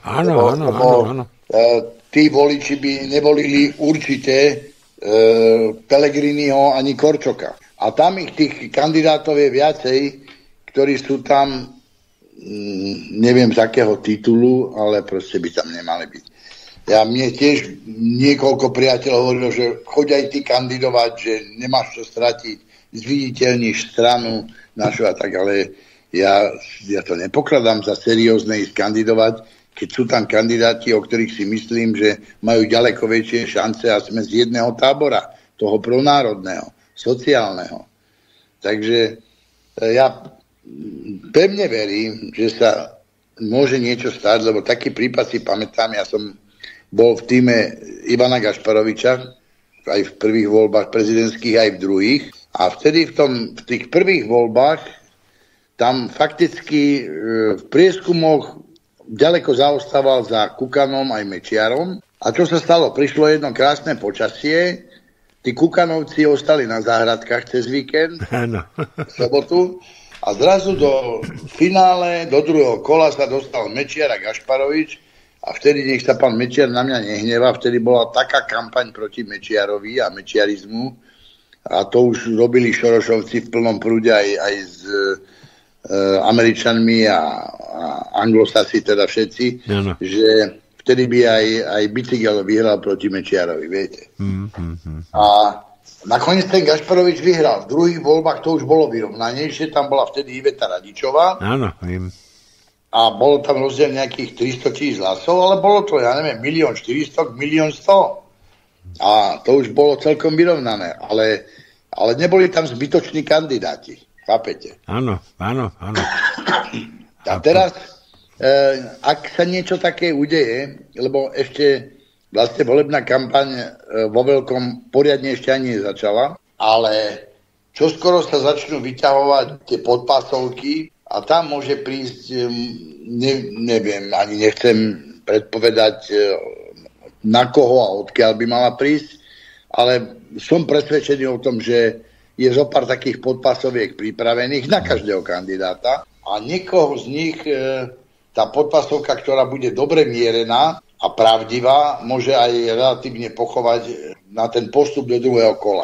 tí voliči by nevolili určite Pellegriniho ani Korčoka. A tam ich tých kandidátov je viacej, ktorí sú tam, neviem z akého titulu, ale proste by tam nemali byť. Mne tiež niekoľko priateľov hovorilo, že choď aj ty kandidovať, že nemáš čo stratiť, zviditeľníš stranu našu a tak, ale ja to nepokladám za seriózne ísť kandidovať, keď sú tam kandidáti, o ktorých si myslím, že majú ďaleko väčšie šance a sme z jedného tábora, toho pronárodného, sociálneho. Takže ja pevne verím, že sa môže niečo stať, lebo taký prípad si pamätám, ja som bol v týme Ivana Gašparoviča, aj v prvých voľbách prezidentských, aj v druhých. A vtedy v tých prvých voľbách tam fakticky v prieskumoch ďaleko zaostával za Kukanom aj Mečiarom. A čo sa stalo? Prišlo jedno krásne počasie, tí Kukanovci ostali na záhradkách cez víkend, v sobotu, a zrazu do finále, do druhého kola sa dostal Mečiar a Gašparovič a vtedy, nech sa pán Mečiar na mňa nehneva, vtedy bola taká kampaň proti Mečiarovi a mečiarizmu a to už robili Šorošovci v plnom prúde aj s Američanmi a Anglosasi, teda všetci, že vtedy by aj bicykel vyhral proti Mečiarovi, viete. A nakoniec ten Gašparovič vyhral. V druhých voľbách to už bolo vyrovnanejšie. Tam bola vtedy Iveta Radičová. Áno, viem. A bolo tam rozdiel nejakých 300 000 hlasov, ale bolo to, ja neviem, 1 400 000 1 100 000. A to už bolo celkom vyrovnané. Ale neboli tam zbytoční kandidáti. Chápete? Áno. A teraz, ak sa niečo také udeje, lebo ešte vlastne volebná kampaň vo veľkom poriadne ešte ani nezačala, ale čoskoro sa začnú vyťahovať tie podpásovky a tam môže prísť, neviem, ani nechcem predpovedať na koho a odkiaľ by mala prísť, ale som presvedčený o tom, že je zo pár takých podpasoviek pripravených na každého kandidáta a niekoho z nich tá podpasovka, ktorá bude dobre mierená a pravdivá, môže aj relatívne pochovať na ten postup do druhého kola.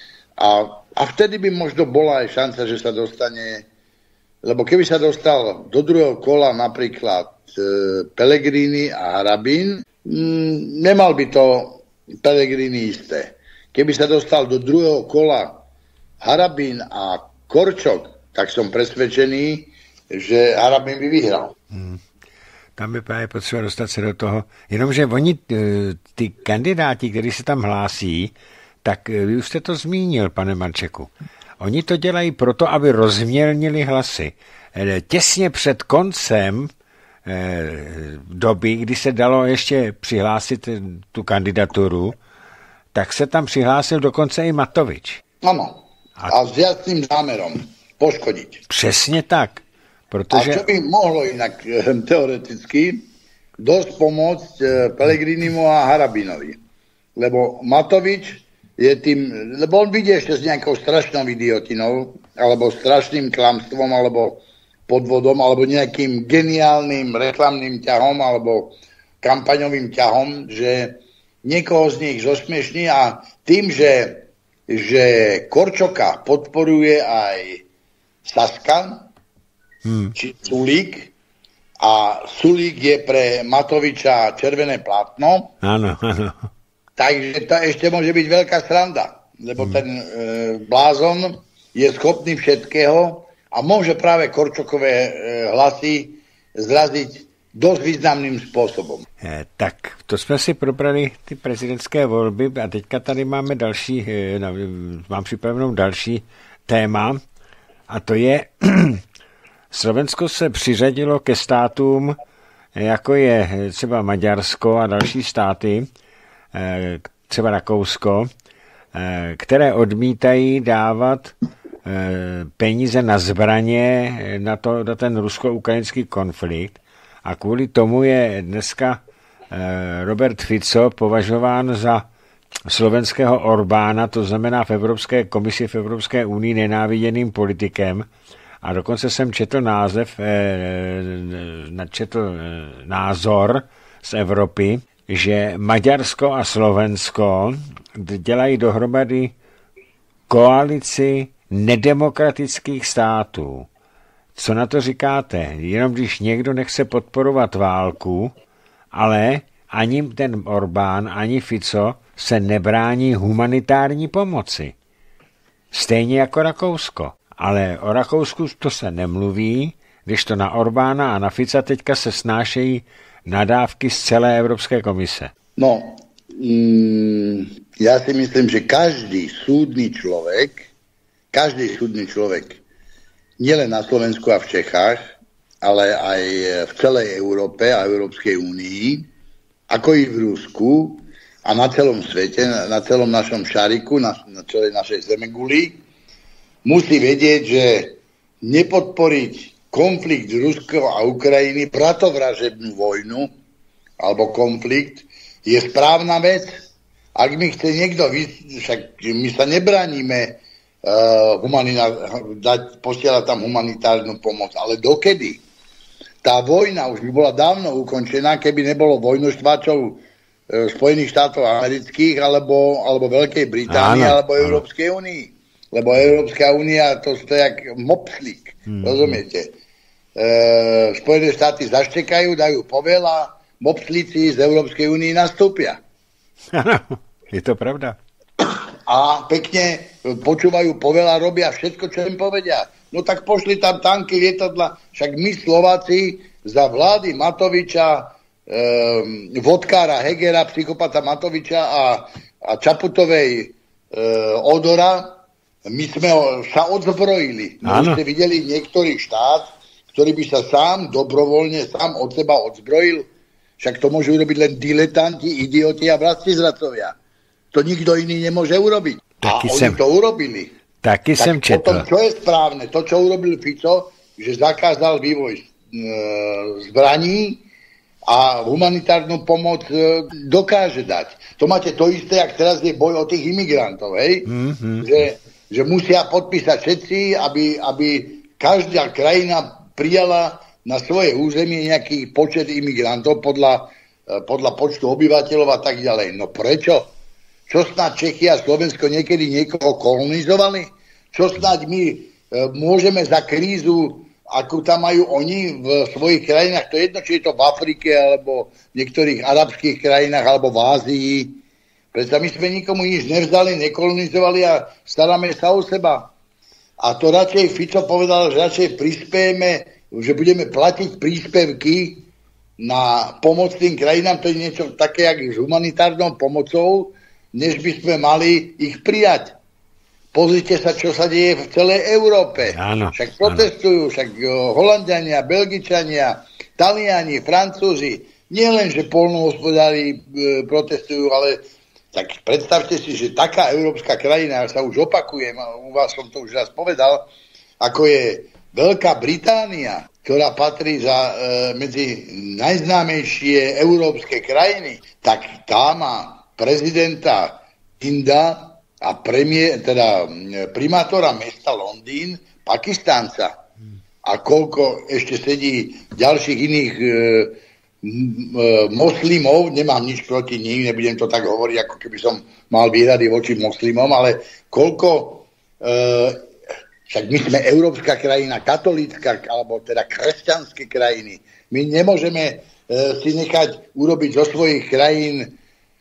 A vtedy by možno bola aj šanca, že sa dostane, lebo keby sa dostal do druhého kola napríklad Pellegrini a Harabin, nemal by to Pellegrini isté. Keby sa dostal do druhého kola Harabin a Korčok, tak som presvedčený, že Harabin by vyhral. Tam je právě potřeba dostat se do toho. Jenomže oni, ty kandidáti, kteří se tam hlásí, tak vy už jste to zmínil, pane Marčeku. Oni to dělají proto, aby rozmělnili hlasy. Těsně před koncem doby, kdy se dalo ještě přihlásit tu kandidaturu, tak se tam přihlásil dokonce i Matovič. Ano. A s jasným zámerom poškodiť. Přesně tak. Protože... A čo by mohlo inak teoreticky dosť pomôcť Pellegrinimu a Harabinovi. Lebo Matovič je tým, lebo on vidie ešte s nejakou strašnou idiotinou, alebo strašným klamstvom, alebo podvodom, alebo nejakým geniálnym reklamným ťahom, alebo kampaňovým ťahom, že niekoho z nich zosmiešní a tým, že Korčoka podporuje aj Saska, či Sulík, a Sulík je pre Matoviča červené plátno. Áno. Takže to ešte môže byť veľká sranda, lebo ten blázon je schopný všetkého a môže práve Korčokové hlasy zraziť dosť významným spôsobom. Tak, to jsme si probrali ty prezidentské volby a teďka tady máme další, mám připravenou další téma a to je Slovensko se přiřadilo ke státům, jako je třeba Maďarsko a další státy, třeba Rakousko, které odmítají dávat peníze na zbraně na ten rusko-ukrajinský konflikt. A kvůli tomu je dneska Robert Fico považován za slovenského Orbána, to znamená v Evropské komisi, v Evropské unii nenáviděným politikem. A dokonce jsem četl názor z Evropy, že Maďarsko a Slovensko dělají dohromady koalici nedemokratických států. Co na to říkáte? Jenom když někdo nechce podporovat válku, ale ani ten Orbán, ani Fico se nebrání humanitární pomoci. Stejně jako Rakousko. Ale o Rakousku to se nemluví, když to na Orbána a na Fica teďka se snášejí nadávky z celé Evropské komise. No, ja si myslím, že každý súdny človek nielen na Slovensku a v Čechách, ale aj v celej Európe a Európskej únii, ako i v Rusku a na celom svete, na celom našom šariku, na celej našej zemeguli, musí vedieť, že nepodporiť konflikt Rusko a Ukrajiny, bratovražednú vojnu, alebo konflikt, je správna vec. Ak mi chce niekto, však my sa nebránime posielať tam humanitárnu pomoc, ale dokedy? Tá vojna už by bola dávno ukončená, keby nebolo vojnoštváčov Spojených štátov amerických alebo Veľkej Británie alebo Európskej únii. Lebo Európska únia to je jak mopslík, rozumiete? Spojené štáty zaštekajú, dajú povel a mopslíci z Európskej únie nastúpia. Áno, je to pravda. A pekne počúvajú povel a robia všetko, čo im povedia. No tak pošli tam tanky, lietadla. Však my Slováci za vlády Matoviča, vodkára Hegera, psychopata Matoviča a Čaputovej Odora, my sme sa odzbrojili. No, už ste videli niektorý štát, ktorý by sa sám dobrovoľne sám od seba odzbrojil. Však to môžu urobiť len diletanti, idioti a vlastizradcovia. To nikto iný nemôže urobiť. Oni to urobili. Taky tak jsem četl. Potom, čo je správne? To, čo urobil Fico, že zakázal vývoj zbraní a humanitárnu pomoc dokáže dať. To máte to isté, jak teraz je boj o tých imigrantov, hej? Že musia podpísať všetci, aby každá krajina prijala na svoje územie nejaký počet imigrantov podľa počtu obyvateľov a tak ďalej. No prečo? Čo snáď Čechy a Slovensko niekedy niekoho kolonizovali? Čo snáď my môžeme za krízu, akú tam majú oni v svojich krajinách, to je jedno, či je to v Afrike, alebo v niektorých arabských krajinách, alebo v Ázii. Preto my sme nikomu nič nevzdali, nekolonizovali a staráme sa o seba. A to radšej Fico povedal, že radšej prispiejeme, že budeme platiť príspevky na pomoc tým krajinám, to je niečo také, jak s humanitárnou pomocou, než by sme mali ich prijať. Pozrite sa, čo sa deje v celej Európe. Áno, však protestujú, však Holanďania, Belgičania, Taliani, Francúzi. Nie len, že poľnohospodári protestujú, ale tak predstavte si, že taká európska krajina, sa už opakujem, u vás som to už raz povedal, ako je Veľká Británia, ktorá patrí medzi najznámejšie európske krajiny, tak tá má prezidenta Inda a primátora mesta Londýn, Pakistánca. A koľko ešte sedí ďalších iných moslimov, nemám nič proti ním, nebudem to tak hovoriť, ako keby som mal výhrady voči moslimom, ale koľko, však my sme európska krajina, katolícka, alebo teda kresťanské krajiny. My nemôžeme si nechať urobiť zo svojich krajín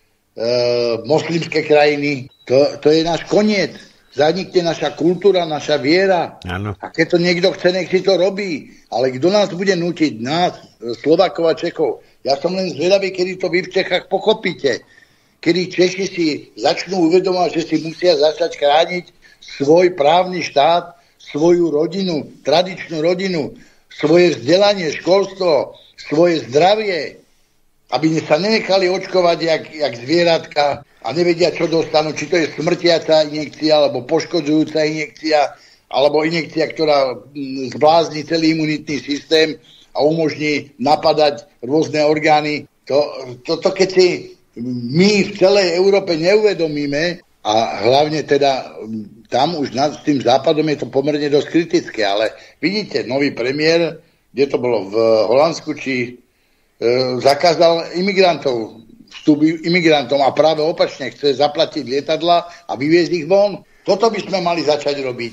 moslimské krajiny. To je náš koniec. Zanikne naša kultúra, naša viera. Áno. A keď to niekto chce, nech si to robí. Ale kto nás bude nútiť? Nás, Slovákov a Čechov. Ja som len zvedavý, kedy to vy v Čechách pochopíte. Kedy Češi si začnú uvedomovať, že si musia začať chrániť svoj právny štát, svoju rodinu, tradičnú rodinu, svoje vzdelanie, školstvo, svoje zdravie, aby sa nenechali očkovať jak zvieratka a nevedia, čo dostanú, či to je smrtiaca injekcia, alebo poškodzujúca injekcia, alebo injekcia, ktorá zblázni celý imunitný systém a umožní napadať rôzne orgány. Toto keď si my v celej Európe neuvedomíme, a hlavne teda tam už s tým západom je to pomerne dosť kritické, ale vidíte, nový premiér, kde to bolo v Holandsku, či zakázal vstup imigrantom a práve opačne chce zaplatiť lietadla a vyviezť ich von. Toto by sme mali začať robiť.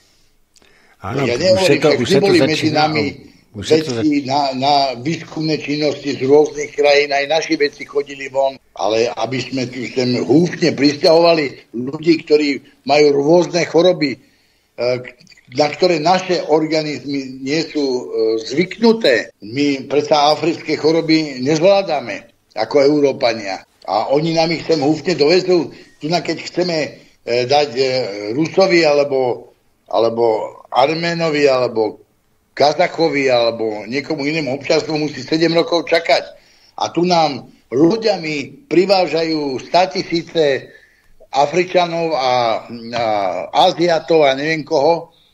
Áno, ja nehovorím, že vždy boli medzi nami vedci na výskumné činnosti z rôznych krajín, aj naši vedci chodili von, ale aby sme tu sem húfne prisťahovali ľudí, ktorí majú rôzne choroby, na ktoré naše organizmy nie sú zvyknuté. My predsa africké choroby nezvládame ako Európania. A oni nám ich sem húfne dovezú. Keď chceme dať Rusovi alebo Arménovi alebo Kazachovi alebo niekomu inému občanstvu, musí 7 rokov čakať. A tu nám ľuďami privážajú 100 000 Afričanov a Aziatov a neviem koho,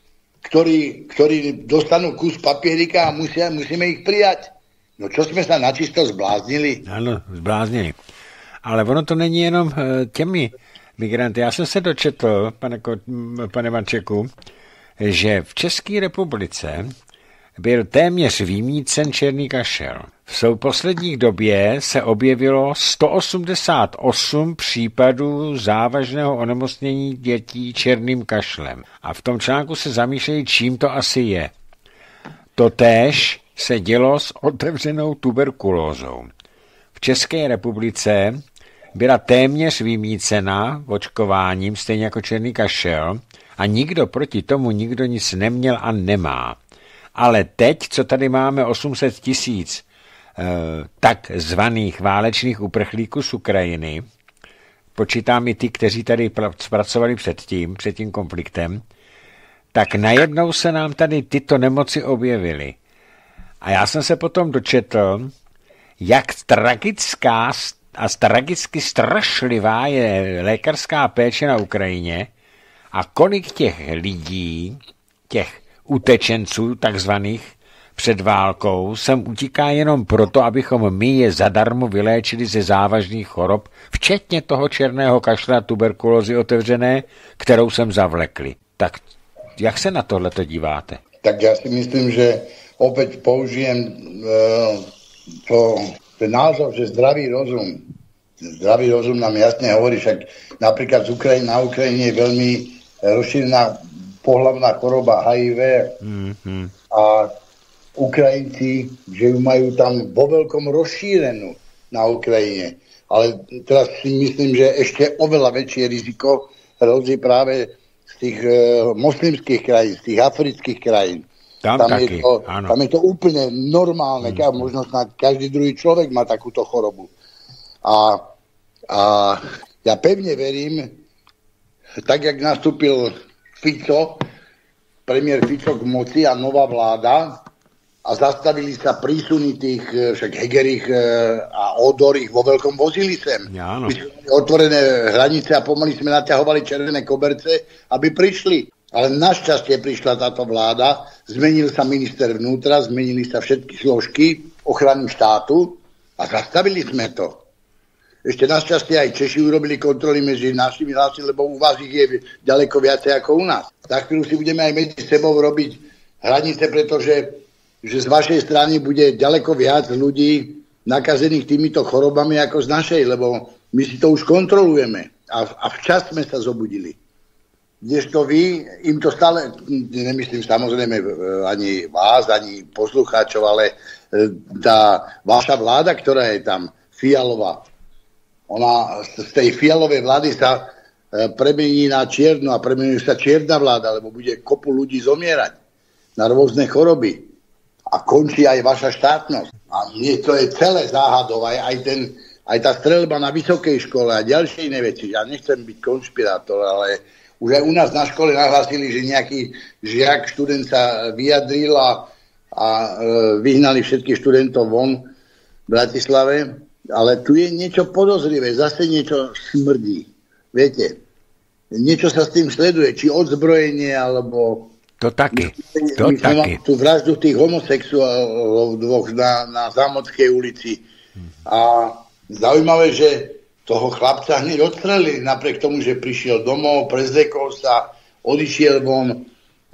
ktorí dostanú kus papierika a musíme ich prijať. No čo jsme se načisto zbláznili? Ano, zbláznili. Ale ono to není jenom těmi migranty. Já jsem se dočetl, pane Marčeku, že v České republice byl téměř vymýcen černý kašel. V posledních době se objevilo 188 případů závažného onemocnění dětí černým kašlem. A v tom článku se zamýšlejí, čím to asi je. Totéž se dělo s otevřenou tuberkulózou. V České republice byla téměř vymýcena očkováním, stejně jako černý kašel, a nikdo proti tomu nic neměl a nemá. Ale teď, co tady máme 800 000 takzvaných válečných uprchlíků z Ukrajiny, počítám i ty, kteří tady pracovali před tím konfliktem, tak najednou se nám tady tyto nemoci objevily. A já jsem se potom dočetl, jak tragická a tragicky strašlivá je lékařská péče na Ukrajině a kolik těch lidí, těch utečenců takzvaných před válkou, sem utíká jenom proto, abychom my je zadarmo vyléčili ze závažných chorob, včetně toho černého kašle a tuberkulózy otevřené, kterou sem zavlekli. Tak jak se na tohleto díváte? Tak já si myslím, že opět použijem ten názov, že zdravý rozum nám jasne hovorí, však napríklad na Ukrajine je veľmi rozšírená pohlavná choroba HIV a Ukrajinci, že ju majú tam vo veľkom rozšírenú na Ukrajine. Ale teraz si myslím, že ešte oveľa väčšie riziko hrozí práve z tých moslimských krajín, z tých afrických krajín. Tam je to úplne normálne, možno snad každý druhý človek má takúto chorobu. A ja pevne verím, tak jak nastúpil premiér Fico k moci a nová vláda a zastavili sa prísuny tých, však Hegerich a Odorich vo veľkom vozili sem. My sme otvorené hranice a pomaly sme naťahovali červené koberce, aby prišli. Ale našťastie prišla táto vláda, zmenil sa minister vnútra, zmenili sa všetky zložky ochrany štátu a zastavili sme to. Ešte našťastie aj Češi urobili kontroly medzi našimi hlasmi, lebo u vás ich je ďaleko viacej ako u nás. Za chvíľu si budeme aj medzi sebou robiť hranice, pretože že z vašej strany bude ďaleko viac ľudí nakazených týmito chorobami ako z našej, lebo my si to už kontrolujeme a včas sme sa zobudili. Kdežto vy, im to stále, nemyslím samozrejme ani vás, ani poslucháčov, ale tá vaša vláda, ktorá je tam, Fialová, ona z tej Fialovej vlády sa premení na čiernu a premení sa čierna vláda, lebo bude kopu ľudí zomierať na rôzne choroby a končí aj vaša štátnosť. A nie, to je celé záhadov, aj tá streľba na vysokej škole a ďalšie iné veci. Ja nechcem byť konšpirátor, ale už aj u nás na škole nahlásili, že nejaký žiak, študent sa vyjadril a vyhnali všetkých študentov von v Bratislave. Ale tu je niečo podozrivé, zase niečo smrdí. Viete, niečo sa s tým sleduje, či odzbrojenie, alebo... To taky. Tú vraždu tých homosexuálov dvoch na Zámodskej ulici. A zaujímavé, že toho chlapca hneď odstrelili, napriek tomu, že prišiel domov, prezliekol sa, odišiel von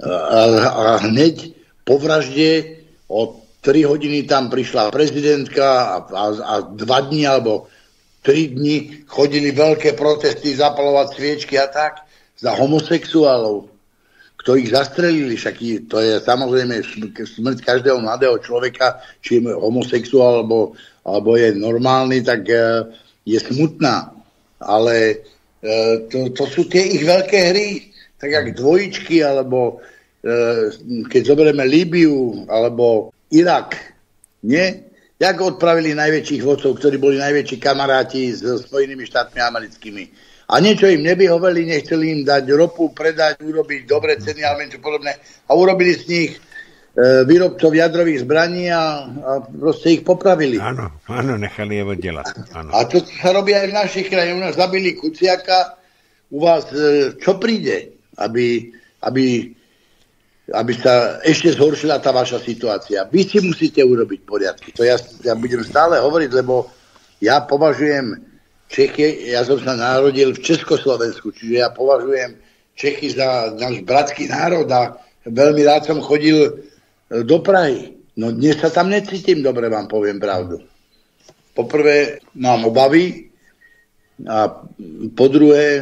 a hneď po vražde o 3 hodiny tam prišla prezidentka a 2 dní alebo 3 dní chodili veľké protesty, zapalovať sviečky a tak za homosexuálov, ktorých zastrelili. Však to je samozrejme smrť každého mladého človeka, či je homosexuál alebo je normálny, tak je smutná, ale to sú tie ich veľké hry, tak jak dvojičky, alebo keď zoberieme Líbiu, alebo Irak, nie? Jak odpravili najväčších vodcov, ktorí boli najväčší kamaráti s Spojenými štátmi americkými. A niečo im nevyhoveli, nechceli im dať ropu, predať, urobiť dobré ceny, ale niečo podobné. A urobili z nich výrobcov jadrových zbraní a proste ich popravili. Áno, nechali je oddelať. A to sa robí aj v našich krajinách. U nás zabili Kuciaka, u vás čo príde, aby aby sa ešte zhoršila tá vaša situácia. Vy si musíte urobiť poriadky. To ja budem stále hovoriť, lebo ja považujem Čechy, ja som sa narodil v Československu, čiže ja považujem Čechy za náš bratský národ a veľmi rád som chodil do Prahy. No dnes sa tam necítim dobre, vám poviem pravdu. Poprvé mám obavy a po druhé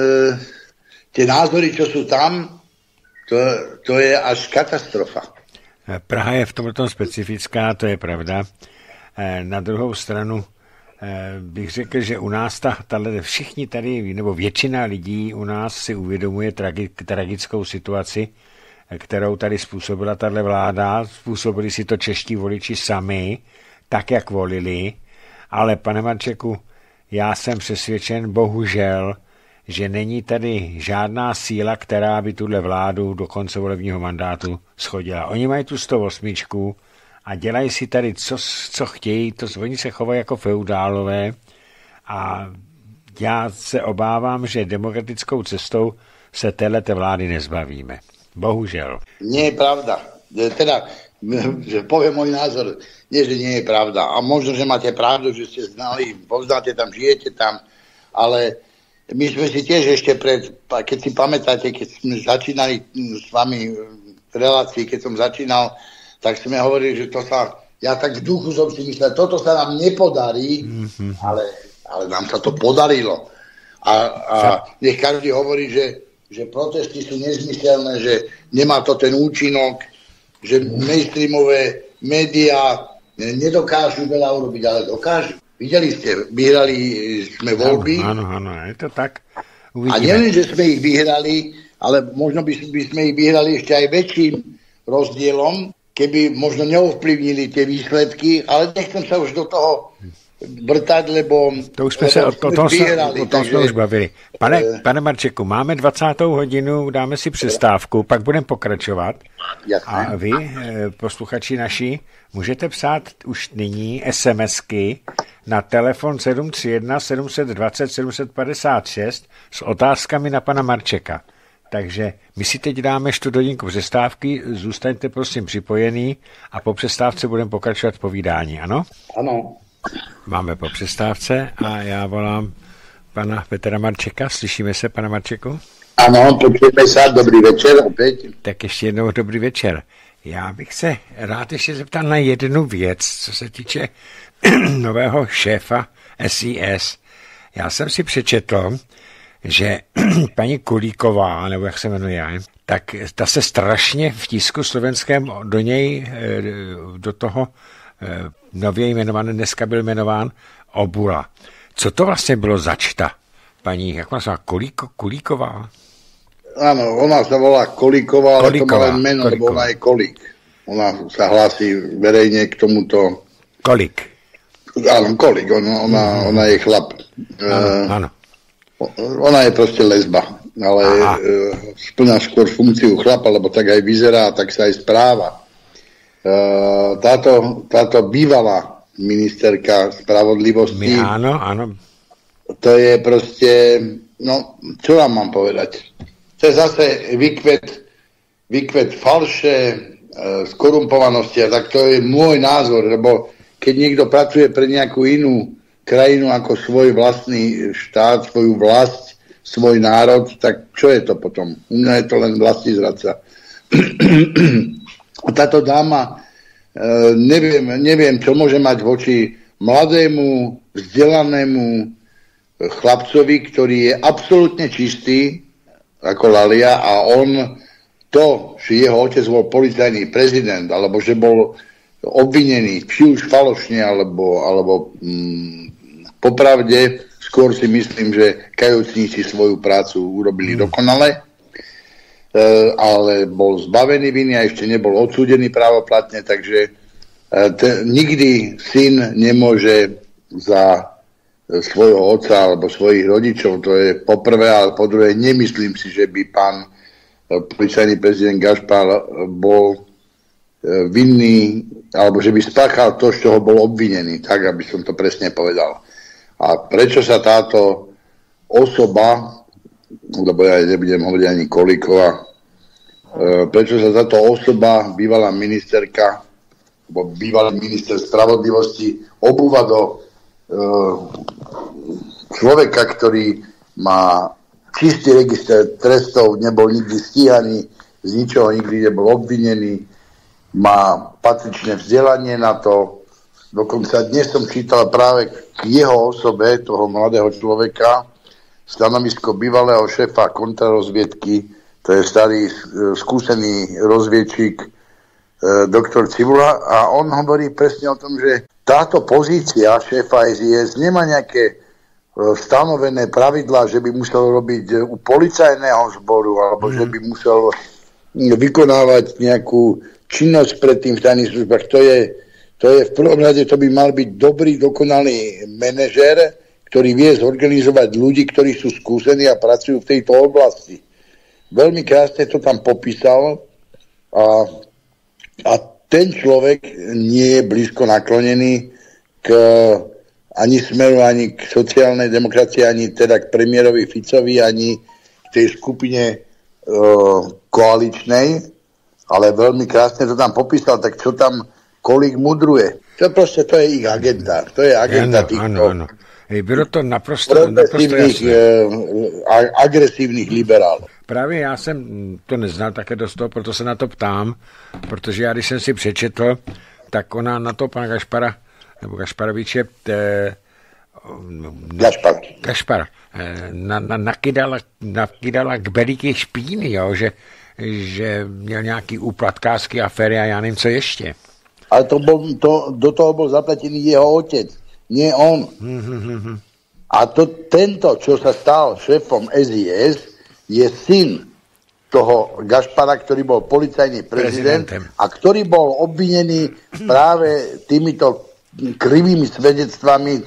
tie názory, čo sú tam, to je až katastrofa. Praha je v tomto specifická, to je pravda. Na druhou stranu bych řekl, že u nás všichni tady, nebo většina lidí u nás si uvědomuje tragickou situaci, kterou tady způsobila tato vláda. Způsobili si to čeští voliči sami, tak, jak volili. Ale, pane Marčeku, já jsem přesvědčen, bohužel, že není tady žádná síla, která by tuhle vládu do konce volebního mandátu schodila. Oni mají tu 108 a dělají si tady, co chtějí, oni se chovají jako feudálové a já se obávám, že demokratickou cestou se téhleté vlády nezbavíme. Bohužel. Nie je pravda. Teda, že poviem môj názor, nie, že nie je pravda. A možno, že máte pravdu, že ste znali, poznáte tam, žijete tam, ale my sme si tiež ešte keď si pamätáte, keď sme začínali s vami v relácii, keď som začínal, tak sme hovorili, že to sa, ja tak v duchu som si myslel, toto sa nám nepodarí, ale nám sa to podarilo. A nech každý hovorí, že protesty sú nezmyselné, že nemá to ten účinok, že mainstreamové médiá nedokážu veľa urobiť, ale dokážu. Videli ste, vyhrali sme voľby. Áno, je to tak. Uvidíme. A nielen, že sme ich vyhrali, ale možno by sme ich vyhrali ešte aj väčším rozdielom, keby možno neovplyvnili tie výsledky, ale nechcem sa už do toho vrtať, lebo to už jsme se o tom jsme už bavili. Pane Marčeku, máme 20. hodinu, dáme si přestávku, pak budeme pokračovat. Jasné. A vy, posluchači naši, můžete psát už nyní SMSky na telefon 731 720 756 s otázkami na pana Marčeka. Takže my si teď dáme 4 hodinku přestávky, zůstaňte prosím připojený a po přestávce budeme pokračovat v povídání, ano? Ano. Máme po přestávce a já volám pana Petra Marčeka. Slyšíme se, pana Marčeku? Ano, počujeme se, dobrý večer opět. Tak ještě jednou dobrý večer. Já bych se rád ještě zeptal na jednu věc, co se týče nového šéfa SIS. Já jsem si přečetl, že paní Kulíková, nebo jak se jmenuje, tak ta se strašně v tisku slovenském do toho nově jmenovaný, dneska byl jmenován obula. Co to vlastně bylo začta? Paní, jak ona se má, Kulíková? Áno, ona sa volá Kolíková, ale to má len meno, lebo ona je Kolík. Ona sa hlási verejne k tomuto... Kolík. Áno, Kolík, ona je chlap. Áno. Ona je proste lesba, ale splňa skôr funkciu chlapa, lebo tak aj vyzerá, tak sa aj správa. Táto bývalá ministerka spravodlivosti, áno. To je proste, no, čo vám mám povedať? To je zase výkvet falše, skorumpovanosti, a tak to je môj názor, lebo keď niekto pracuje pre nejakú inú krajinu ako svoj vlastný štát, svoju vlast, svoj národ, tak čo je to potom? U mňa je to len vlastizradca. Táto dáma, neviem, čo môže mať voči mladému, vzdelanému chlapcovi, ktorý je absolútne čistý, ako Lalia, a on to, že jeho otec bol policajný prezident, alebo že bol obvinený, či už falošne, alebo popravde, skôr si myslím, že kajúcníci svoju prácu urobili dokonale, ale bol zbavený viny a ešte nebol odsúdený právoplatne, takže nikdy syn nemôže za svojho otca alebo svojich rodičov, to je po prvé, ale po druhé nemyslím si, že by pán policajný prezident Gašpar bol vinný, alebo že by spáchal to, z čoho bol obvinený, tak aby som to presne povedal. A prečo sa táto osoba, lebo ja nebudem hovoriť ani Kolíková, prečo sa táto osoba, bývalá ministerka, alebo bývalý minister spravodlivosti, obúva do človeka, ktorý má čistý register trestov, nebol nikdy stíhaný, z ničoho nikdy nebol obvinený, má patričné vzdelanie na to. Dokonca dnes som čítal práve k jeho osobe, toho mladého človeka, stanovisko bývalého šéfa kontrarozviedky, to je starý skúsený rozviedčík doktor Cibula, a on hovorí presne o tom, že táto pozícia šéfa SIS nemá nejaké stanovené pravidlá, že by musel robiť u policajného zboru, alebo že by musel vykonávať nejakú činnosť predtým v tajných službách. To je v prvom rade, to by mal byť dobrý, dokonalý manažér, ktorý vie zorganizovať ľudí, ktorí sú skúsení a pracujú v tejto oblasti. Veľmi krásne to tam popísal a ten človek nie je blízko naklonený k ani Smeru, ani k sociálnej demokracii, ani teda k premiérovi Ficovi, ani k tej skupine koaličnej, ale veľmi krásne to tam popísal, tak čo tam Kolík mudruje. To je ich agenda. To je agenda týchto bylo to naprosto jasné. Agresívnych liberálů. Právě já jsem to neznal také dost toho, proto se na to ptám, protože já, když jsem si přečetl, tak ona na to pana Gašpara, nebo Gašparoviče, Gašpar, nakydala k veliký špíny, jo, že měl nějaký úplatkářský aféry a já nevím, co ještě. Ale do toho bol zapletený jeho otec, nie on. A tento, čo sa stal šéfom SIS, je syn toho Gašpara, ktorý bol policajný prezident a ktorý bol obvinený práve týmito krivými svedectvami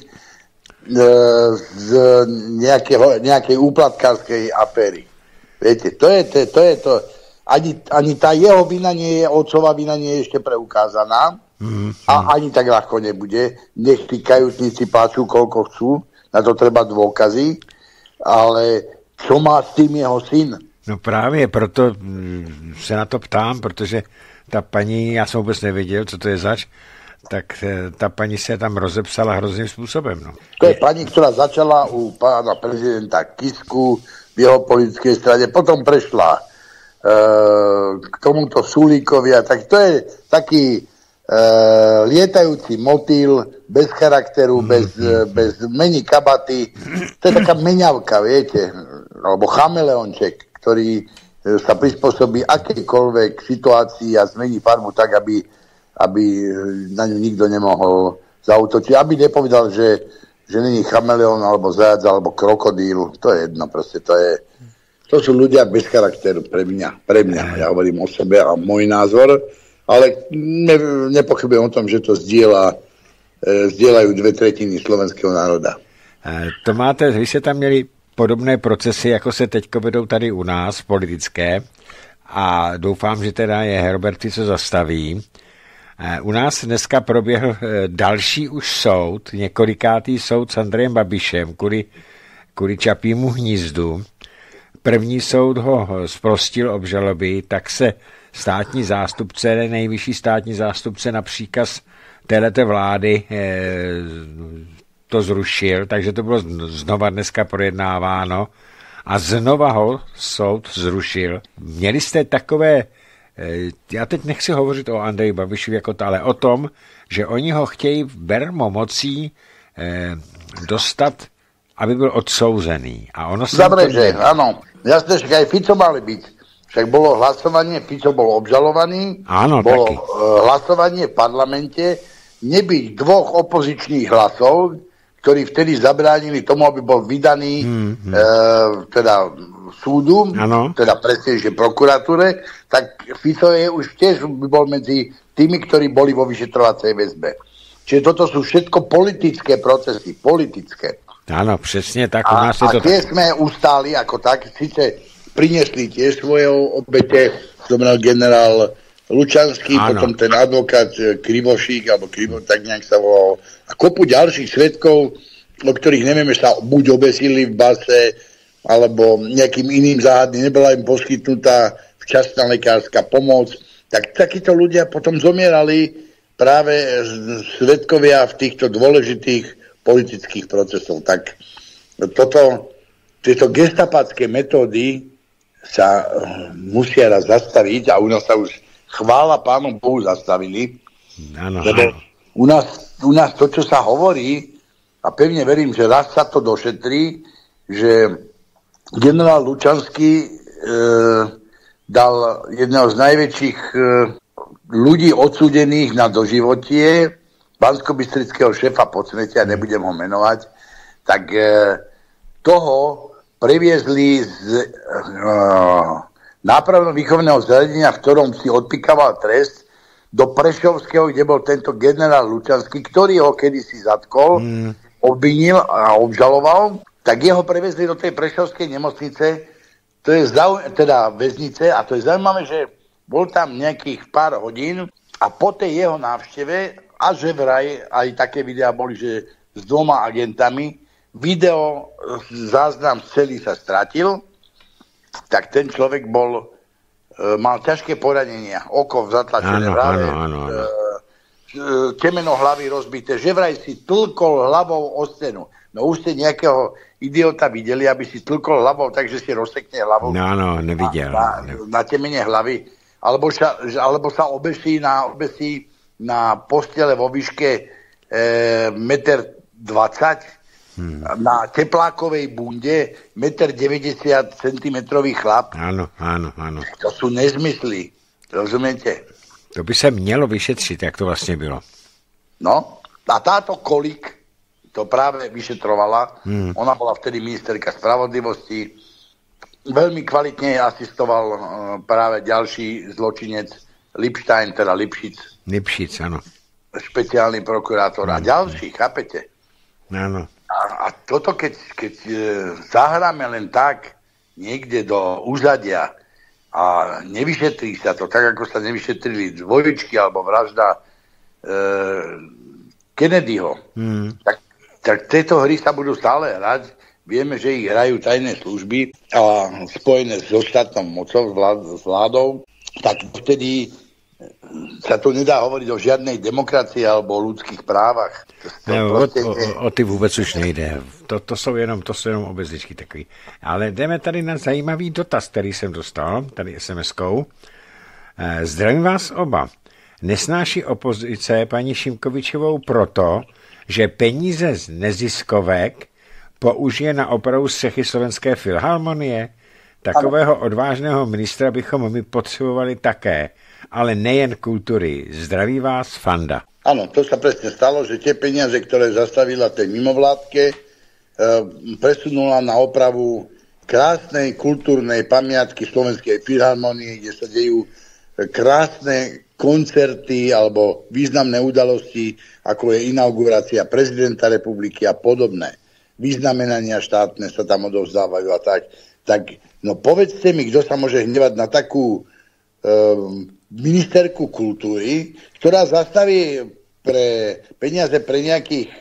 z nejakej úplatkárskej aféry. Viete, to je to. Ani tá jeho vina nie je, otcová vina nie je ešte preukázaná a ani tak ľahko nebude. Nech tí kajútnici pláču, koľko chcú, na to treba dôkazy, ale čo má s tým jeho syn? No právě proto se na to ptám, protože ta paní, já jsem vůbec nevěděl, co to je zač, tak ta paní se tam rozepsala hrozným způsobem. No. To je paní, ktorá začala u pána prezidenta Kisku v jeho politickej strane, potom prešla k tomuto Sulíkovi, a tak to je taký lietajúci motýl bez charakteru, bez mení kabaty. To je taká meňavka, viete, alebo chameleonček, ktorý sa prispôsobí akejkoľvek situácii a zmení farbu tak, aby na ňu nikto nemohol zaútočiť. Aby nepovedal, že není chameleon, alebo zajac, alebo krokodíl. To je jedno, proste to sú ľudia bez charakteru pre mňa. Ja hovorím o sebe a môj názor, ale nepochybujem o tom, že to zdieľajú 2/3 slovenského národa. To máte, vy ste tam měli podobné procesy, jako se teďko vedou tady u nás, politické, a doufám, že teda je Heroberty, co zastaví. U nás dneska proběhl další už soud, několikátý soud s Andrejem Babišem kvůli Čapímu hnízdu. První soud ho zprostil obžaloby, tak se státní zástupce, nejvyšší státní zástupce na příkaz téhleté vlády to zrušil, takže to bylo znova dneska projednáváno a znova ho soud zrušil. Měli jste takové, já teď nechci hovořit o Andreji Babišovi jako to, ale o tom, že oni ho chtějí bermomocí dostat, aby byl odsouzený. A ono sa... Dobre, že áno. Jasne, že aj Fico mali byť. Však bolo hlasovanie, Fico bol obžalovaný, áno, bolo hlasovanie v parlamente, nebyť dvoch opozičných hlasov, ktorí vtedy zabránili tomu, aby bol vydaný teda súdu, teda presnejšie prokuratúre, tak Fico je už tiež by bol medzi tými, ktorí boli vo vyšetrovacej väzbe. Čiže toto sú všetko politické procesy, politické. Áno, presne tak. A tie sme ustáli ako tak, síce priniesli tiež svoje obete, znamenal generál Lučanský, potom ten advokát Krivošík, alebo tak nejak sa volal, a kopu ďalších svedkov, o ktorých nevieme, sa buď obesili v base, alebo nejakým iným záhadným, nebola im poskytnutá včasná lekárska pomoc, tak takíto ľudia potom zomierali práve svedkovia v týchto dôležitých politických procesov. Tak tieto gestapácké metódy sa musia raz zastaviť a u nás sa už chvála Pánu Bohu zastavili. Áno, lebo u nás to, čo sa hovorí, a pevne verím, že raz sa to došetrí, že generál Lučanský dal jedného z najväčších ľudí odsúdených na doživotie, banskobystrického šéfa podsvetia, nebudem ho menovať, tak toho previezli z nápravno-výchovného zariadenia, v ktorom si odpikával trest, do Prešovského, kde bol tento generál Lučanský, ktorý ho kedysi zatkol, obvinil a obžaloval, tak jeho previezli do tej Prešovskej nemocnice, to je teda väznice, a to je zaujímavé, že bol tam nejakých pár hodín a po tej jeho návšteve, a že vraj aj také videá boli, že s 2 agentami, video záznam celý sa stratil, tak ten človek mal ťažké poranenia, oko zatlačené vrave, temeno hlavy rozbité, že vraj si tlkol hlavou o stenu. No už ste nejakého idiota videli, aby si tlkol hlavou, takže si rozsekne hlavu. No, nevidel. Na temene hlavy. Alebo sa obesí na postele vo výške 1,20 m, na teplákovej bunde 1,90 cm chlap. Áno. To sú nezmysly. Rozumiete? To by sa mělo vyšetřit, jak to vlastně bylo. No, a táto Kolík to práve vyšetrovala. Ona bola vtedy ministerka spravodlivosti. Veľmi kvalitne asistoval práve ďalší zločinec Lipštajn, teda Lipšic, áno. Špeciálny prokurátor a ďalší, chápete? Áno. A toto, keď zahráme len tak niekde do úzadia a nevyšetrí sa to, tak ako sa nevyšetrili dvojičky alebo vražda Kennedyho, tak tieto hry sa budú stále hrať. Vieme, že ich hrajú tajné služby a spojené so štátnou mocou, s vládou, tak vtedy sa tu nedá hovoriť o žiadnej demokracii alebo o ľudských právach. O ty vůbec už nejde. To jsou jenom obezličky takový. Ale jdeme tady na zajímavý dotaz, který jsem dostal, tady SMS-kou. Zdravím vás oba. Nesnáší opozice paní Šimkovičovou proto, že peníze z neziskovek použije na opravu střechy Slovenské filharmonie? Takového odvážného ministra bychom my potřebovali také, ale nejen kultury. Zdraví vás, Fanda. Áno, to sa presne stalo, že tie peniaze, ktoré zastavila tej mimovládke, presunula na opravu krásnej kultúrnej pamiatky Slovenskej filharmonie, kde sa dejú krásne koncerty alebo významné udalosti, ako je inaugurácia prezidenta republiky a podobné. Vyznamenania štátne sa tam odovzdávajú a tak. Tak no povedzte mi, kto sa môže hnevať na takú ministerku kultúry, ktorá zastaví peniaze pre nejakých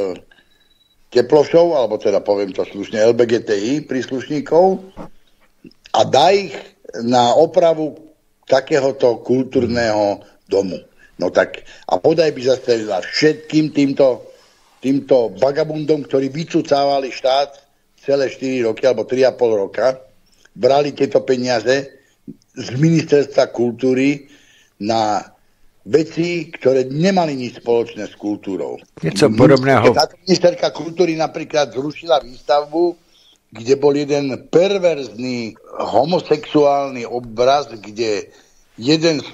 teplošov, alebo teda poviem to slušne, LBGTI príslušníkov a dá ich na opravu takéhoto kultúrneho domu. No tak, a bodaj by zastavila všetkým týmto vagabundom, ktorí vycúcávali štát celé 4 roky, alebo 3,5 roka, brali tieto peniaze z ministerstva kultúry na veci, ktoré nemali nič spoločné s kultúrou. Niečo podobného. Táto ministerka kultúry napríklad zrušila výstavbu, kde bol jeden perverzný homosexuálny obraz, kde jeden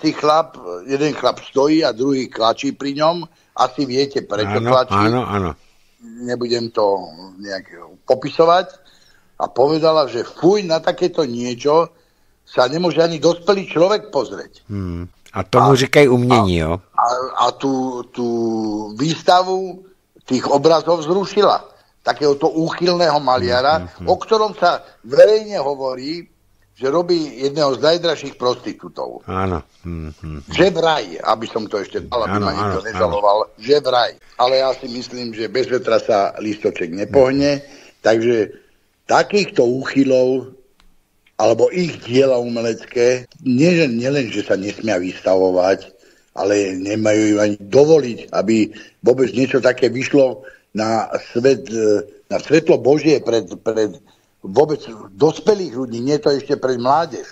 chlap stojí a druhý klačí pri ňom. Asi viete, prečo klačí. Áno. Nebudem to nejak popisovať. A povedala, že fuj, na takéto niečo sa nemôže ani dospelý človek pozrieť. A tomu říkají umění, jo? A tú výstavu tých obrazov zrušila. Takéhoto úchylného maliara, o ktorom sa verejne hovorí, že robí jedného z najdražších prostitútov. Áno. Že vraj, aby som to ešte dal, aby ma nikto nežaloval, že vraj. Ale ja si myslím, že bez vetra sa lístoček nepohne, takže takýchto úchylov a alebo ich diela umelecké, nielen, že sa nesmia vystavovať, ale nemajú ani dovoliť, aby vôbec niečo také vyšlo na svetlo Božie pred vôbec dospelých ľudí, nie to ešte pred mládež.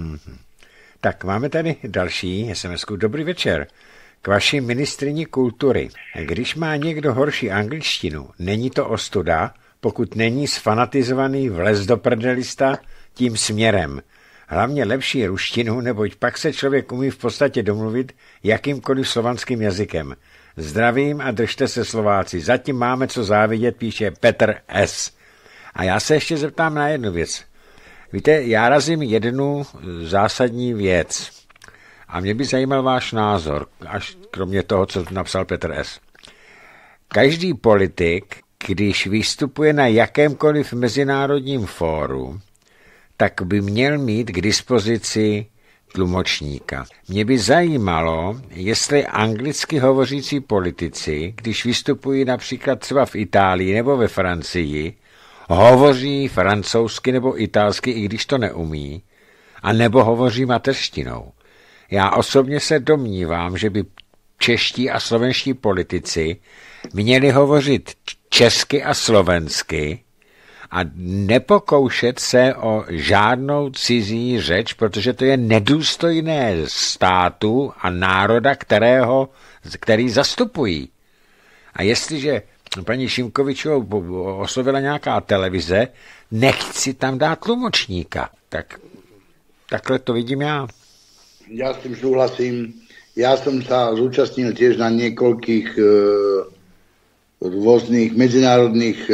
Tak máme tady další SMS-ku. Dobrý večer. K vaší ministryni kultury. Když má někdo horší angličtinu, není to ostuda, pokud není sfanatizovaný vlezdoprdelista tím směrem. Hlavně lepší ruštinu, neboť pak se člověk umí v podstatě domluvit jakýmkoliv slovanským jazykem. Zdravím a držte se Slováci. Zatím máme co závidět, píše Petr S. A já se ještě zeptám na jednu věc. Víte, já razím jednu zásadní věc. A mě by zajímal váš názor, až kromě toho, co napsal Petr S. Každý politik, když vystupuje na jakémkoliv mezinárodním fóru, tak by měl mít k dispozici tlumočníka. Mě by zajímalo, jestli anglicky hovořící politici, když vystupují například třeba v Itálii nebo ve Francii, hovoří francouzsky nebo italsky, i když to neumí, a nebo hovoří mateřštinou. Já osobně se domnívám, že by čeští a slovenští politici měli hovořit česky a slovensky a nepokoušet se o žádnou cizí řeč, protože to je nedůstojné státu a národa, který zastupují. A jestliže paní Šimkovičovou oslovila nějaká televize, nechci tam dát tlumočníka. Takhle to vidím já. Ja s tým súhlasím. Ja som sa zúčastnil tiež na niekoľkých rôznych medzinárodných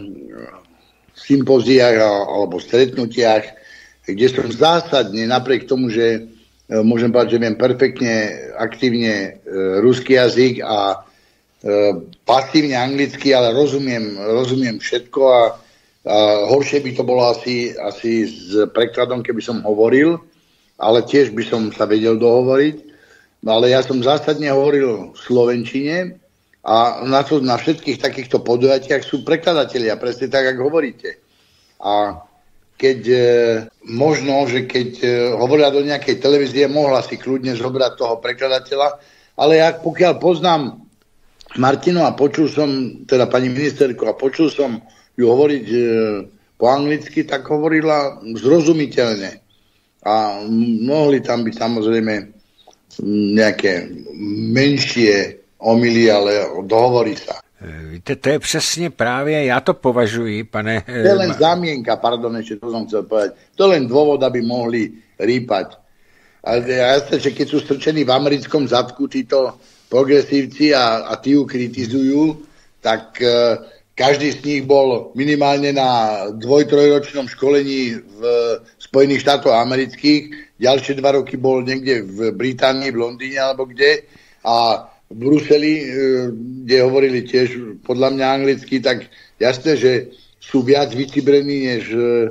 sympóziách alebo stretnutiach, kde som zásadne, napriek tomu, že môžem povedať, že viem perfektne, aktívne ruský jazyk a pasívne anglicky, ale rozumiem všetko a horšie by to bolo asi s prekladom, keby som hovoril, ale tiež by som sa vedel dohovoriť. Ale ja som zásadne hovoril v slovenčine a na všetkých takýchto podujatiach sú prekladatelia, presne tak, ako hovoríte. A keď možno, že keď hovorila do nejakej televízie, mohla si kľudne zobrať toho prekladateľa, ale ja pokiaľ poznám Martinu a počul som, teda pani ministerku, a počul som ju hovoriť po anglicky, tak hovorila zrozumiteľne. A mohli tam byť samozrejme nejaké menšie omily, ale dohovorí sa. Víte, to je přesně právě, já to považuji, pane... To je len zámienka, pardon, ešte to som chcel povedať. To je len dôvod, aby mohli rýpať. Ale jasné, že keď sú strčení v americkom zadku títo progresívci a tí ju kritizujú, tak každý z nich bol minimálne na 2-3-ročnom školení v Spojených štátoch amerických, ďalšie 2 roky bol niekde v Británii, v Londýne alebo kde a v Bruseli, kde hovorili tiež podľa mňa anglicky, tak jasné, že sú viac vycibrení než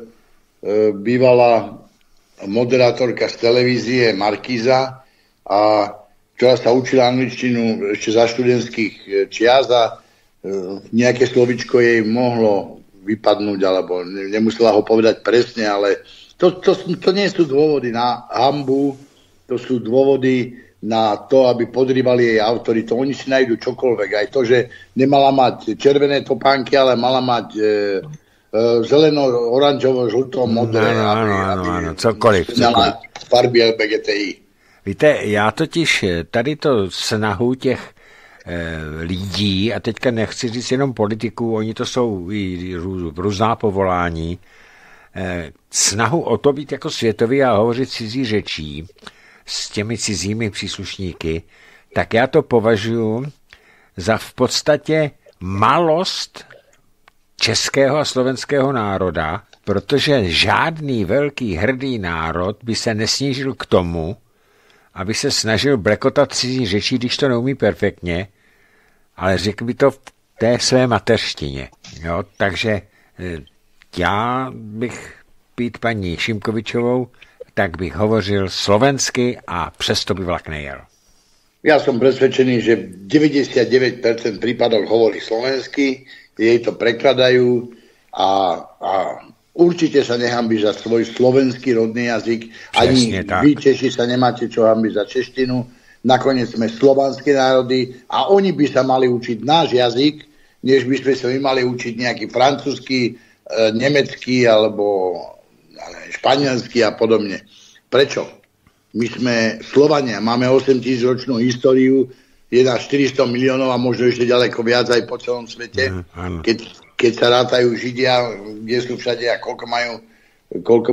bývalá moderátorka z televízie Markíza, a ktorá sa učila angličtinu ešte za študentských čias a nejaké slovičko jej mohlo vypadnúť, alebo nemusela ho povedať presne, ale to nie sú dôvody na hanbu, to sú dôvody na to, aby podrývali jej autoritu. Oni si nájdu čokoľvek. Aj to, že nemala mať červené topánky, ale mala mať zeleno, oranžovo, žlto, modré. Áno, cokoliv. Farby LGBTI. Víte, já totiž tady to snahu těch lidí, a teďka nechci říct jenom politiků, oni to jsou i různá povolání, snahu o to být jako světový a hovořit cizí řečí s těmi cizími příslušníky, tak já to považuji za v podstatě malost českého a slovenského národa, protože žádný velký hrdý národ by se nesnížil k tomu, aby se snažil blekotat cizí řečí, když to neumí perfektně, ale řekl by to v té své mateřštině. Jo? Takže já bych být paní Šimkovičovou, tak bych hovořil slovensky a přesto by vlak nejel. Ja som presvedčený, že 99% prípadov hovorí slovensky, jej to prekladajú a určite sa nehambí za svoj slovenský rodný jazyk. Ani vy, Češi, sa nemáte čo hambiť za češtinu. Nakoniec sme slovanské národy a oni by sa mali učiť náš jazyk, než by sme sa mali učiť nejaký francúzsky, nemecký alebo španielský a podobne. Prečo? My sme Slovania, máme 8 000 ročnú históriu, je nás 400 miliónov a možno ešte ďaleko viac aj po celom svete. Keď sa rátajú Židia, kde sú všade a koľko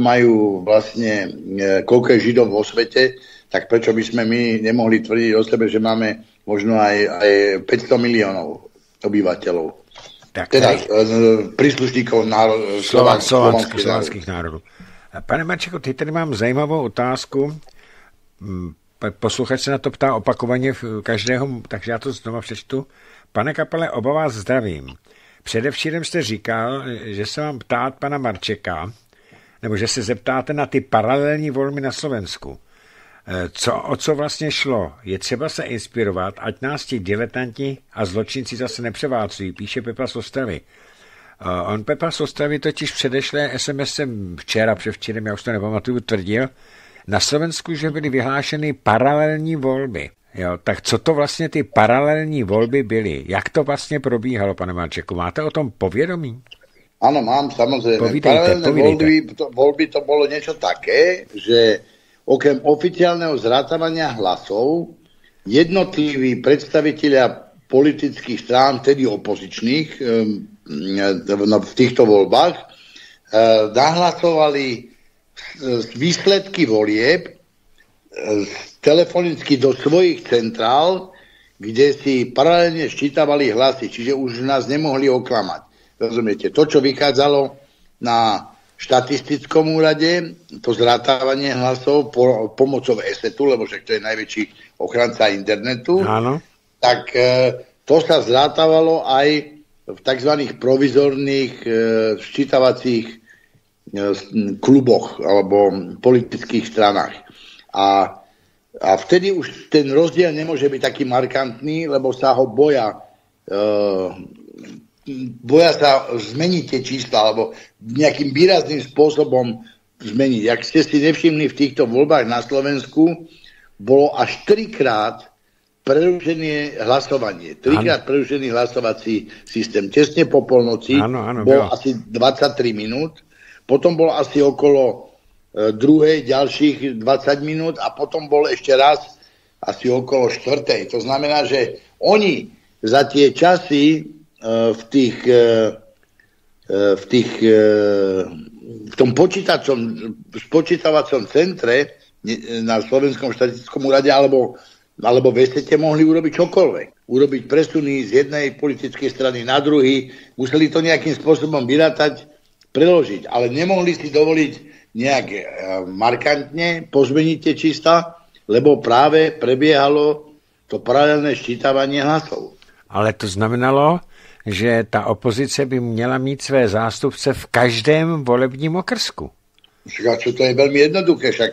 je Židov vo svete, tak prečo by sme my nemohli tvrdiť o sebe, že máme možno aj 500 miliónov obyvateľov. Tak, teda príslušníkov slovanských národov. Pane Marčeku, teď tady mám zajímavou otázku. Posluchač se na to ptá opakovaně každého, takže já to znovu přečtu. Pane Kapele, oba vás zdravím. Předevčírem jste říkal, že se vám ptát pana Marčeka, nebo že se zeptáte na ty paralelní volby na Slovensku. O co vlastně šlo? Je třeba se inspirovat, ať nás ti diletanti a zločinci zase nepřeválcují, píše Pepa z Ostravy. On Pepa z Ostravy totiž předešlé SMS-em včera, převčírem, já už to nepamatuju, tvrdil, na Slovensku, že byly vyhlášeny paralelní volby. Jo, tak co to vlastně ty paralelní volby byly? Jak to vlastně probíhalo, pane Marčeku? Máte o tom povědomí? Áno, mám, samozrejme. Paralelné voľby to bolo niečo také, že okrem oficiálneho zrátavania hlasov jednotliví predstavitelia politických strán, tedy opozičných, v týchto voľbách nahlasovali výsledky volieb telefonicky do svojich centrál, kde si paralelne ščítavali hlasy, čiže už nás nemohli oklamať. Rozumiete? To, čo vychádzalo na štatistickom úrade, to zrátávanie hlasov pomocou ESETu, lebo však to je najväčší ochranca internetu, áno. Tak to sa zrátávalo aj v tzv. Provizorných ščítavacích kluboch alebo politických stranách. A vtedy už ten rozdiel nemôže byť taký markantný, lebo sa ho boja sa zmeniť tie čísla alebo nejakým výrazným spôsobom zmeniť. Ak ste si nevšimli, v týchto voľbách na Slovensku bolo až 3-krát prerušené hlasovanie. 3-krát prerušený hlasovací systém. Tesne po polnoci bol asi 23 minút, potom bol asi okolo druhej ďalších 20 minút a potom bol ešte raz asi okolo 4. To znamená, že oni za tie časy v tom počítavacom centre na Slovenskom štatistickom úrade alebo v ESETe mohli urobiť čokoľvek. Urobiť presuny z jednej politickej strany na druhý. Museli to nejakým spôsobom vyrátať, preložiť. Ale nemohli si dovoliť nejak markantne pozmeniť tie čísla, lebo práve prebiehalo to paralelné ščítavanie hlasov. Ale to znamenalo, že ta opozice by měla mít své zástupce v každém volebním okrsku. Však to je veľmi jednoduché, však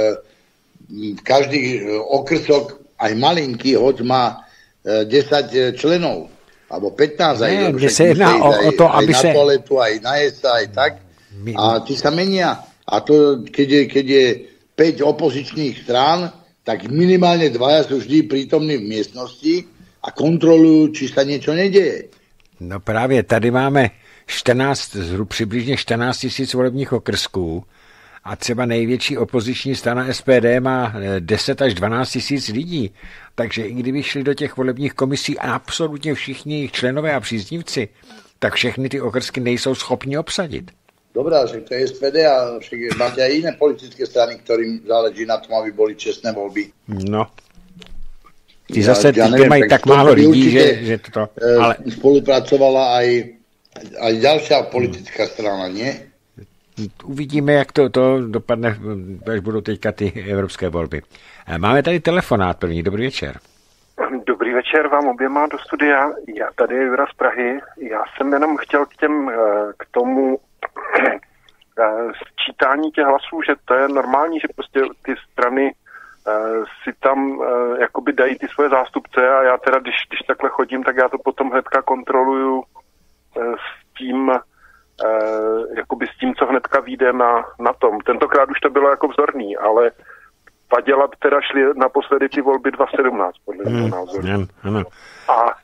každý okrsok, aj malinký, hoď má 10 členov, alebo 15 aj. Kde sa jedná o to, aby sa... Aj na toaletu, aj na jesť, aj tak. A tí sa menia. A to, keď je 5 opozičných strán, tak minimálne 2 sú vždy prítomní v miestnosti a kontrolujú, či sa niečo nedeje. No právě tady máme přibližně 14 000 volebních okrsků a třeba největší opoziční strana SPD má 10 až 12 000 lidí. Takže i kdyby šli do těch volebních komisí absolutně všichni jejich členové a příznivci, tak všechny ty okrsky nejsou schopni obsadit. Dobrá, že to je SPD a však máte aj iné politické strany, ktorým záleží na tom, aby boli čestné voľby. No. Ty zase mají tak málo lidí, že to... Ale... Spolupracovala aj ďalšia politická strana, nie? Uvidíme, jak to dopadne, až budou teďka ty evropské volby. Máme tady telefonát první. Dobrý večer. Dobrý večer vám oběma do studia. Já tady Jura z Prahy. Já jsem jenom chtěl k tomu sčítání těch hlasů, že to je normální, že prostě ty strany si tam jakoby dají ty svoje zástupce a já teda, když takhle chodím, tak já to potom hnedka kontroluju s tím, jakoby s tím, co hnedka vyjde na tom. Tentokrát už to bylo jako vzorný, ale Padělat teda šli naposledy ty volby 2017, podle mého názoru. A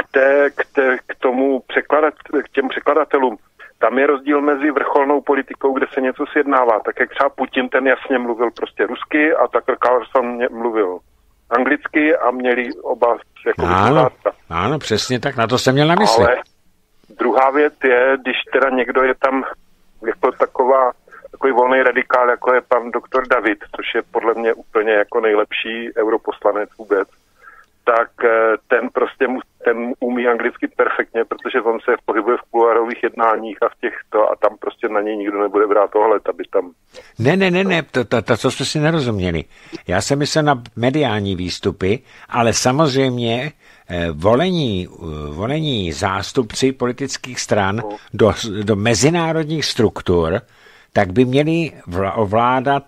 k těm překladatelům, tam je rozdíl mezi vrcholnou politikou, kde se něco sjednává, tak jak třeba Putin, ten jasně mluvil prostě rusky a Tucker Carlson mluvil anglicky a měli oba jako Ano, přesně tak, na to jsem měl na mysli. Ale druhá věc je, když teda někdo je tam jako takový volný radikál, jako je pan doktor David, což je podle mě úplně jako nejlepší europoslanec vůbec, tak ten umí anglicky perfektně, protože on se pohybuje v kuloárových jednáních a v těchto a tam prostě na něj nikdo nebude brát ohled, aby tam... Ne, to jsme si nerozuměli. Já jsem myslel na mediální výstupy, ale samozřejmě volení zástupci politických stran do mezinárodních struktur, tak by měli ovládat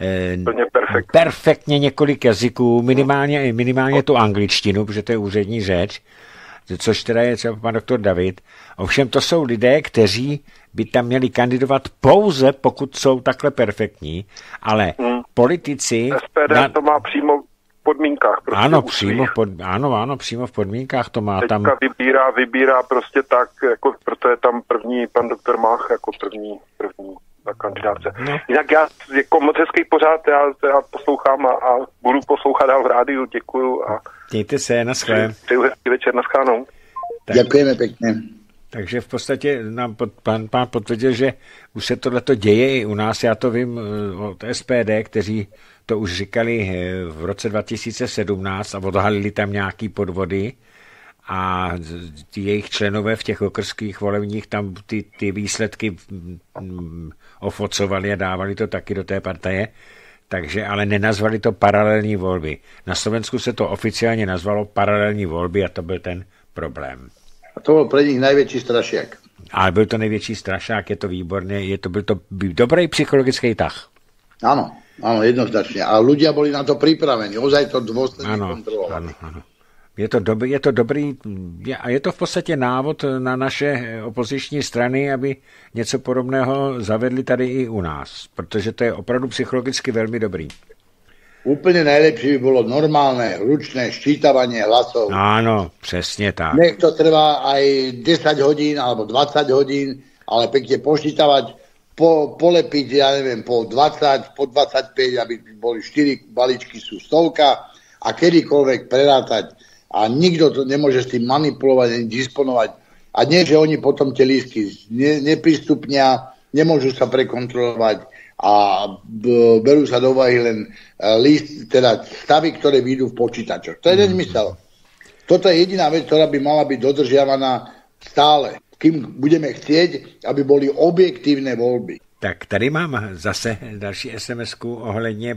perfektně několik jazyků, minimálně tu angličtinu, protože to je úřední řeč, což teda je třeba pan doktor David. Ovšem to jsou lidé, kteří by tam měli kandidovat pouze, pokud jsou takhle perfektní, ale politici... SPD to má přímo v podmínkách. Prostě přímo v podmínkách to má. Teďka tam... vybírá prostě tak, jako proto je tam první pan doktor Mach jako první na kandidáce. No. Jinak já jako moc hezký pořád, já poslouchám a budu poslouchat dál v rádiu, děkuju a mějte se, naschle. Přeju hezký večer, naschledanou. Děkujeme pěkně. Takže v podstatě nám pán potvrdil, že už se tohleto děje i u nás, já to vím od SPD, kteří to už říkali v roce 2017 a odhalili tam nějaký podvody a jejich členové v těch okrských volebních tam ty výsledky ofocovali a dávali to taky do té partaje, takže ale nenazvali to paralelní volby. Na Slovensku se to oficiálně nazvalo paralelní volby a to byl ten problém. A to byl pre nich najväčší strašiak. Ale byl to největší strašák, je to výborné, byl to dobrý psychologický tah. Áno, jednoznačne. A ľudia boli na to pripravení, ozaj to dôsledne kontrolovali. Áno. Je to dobrý a je to v podstatě návod na naše opoziční strany, aby něco podobného zavedli tady i u nás, protože to je opravdu psychologicky velmi dobrý. Úplne najlepšie by bolo normálne, ručné ščítavanie hlasov. Áno, presne tak. Nech to trvá aj 10 hodín alebo 20 hodín, ale pekne poščítavať, polepiť, ja neviem, po 20, po 25, aby boli 4 balíčky sú 100 a kedykoľvek prerátať. A nikto to nemôže s tým manipulovať ani disponovať. A nie, že oni potom tie lístky neprístupnia, nemôžu sa prekontrolovať a berú sa do úvahy len teda stavy, ktoré vyjdú v počítačoch. To je nezmysel. Toto je jediná vec, ktorá by mala byť dodržiavaná stále, kým budeme chcieť, aby boli objektívne voľby. Tak tady mám zase další SMS-ku ohledně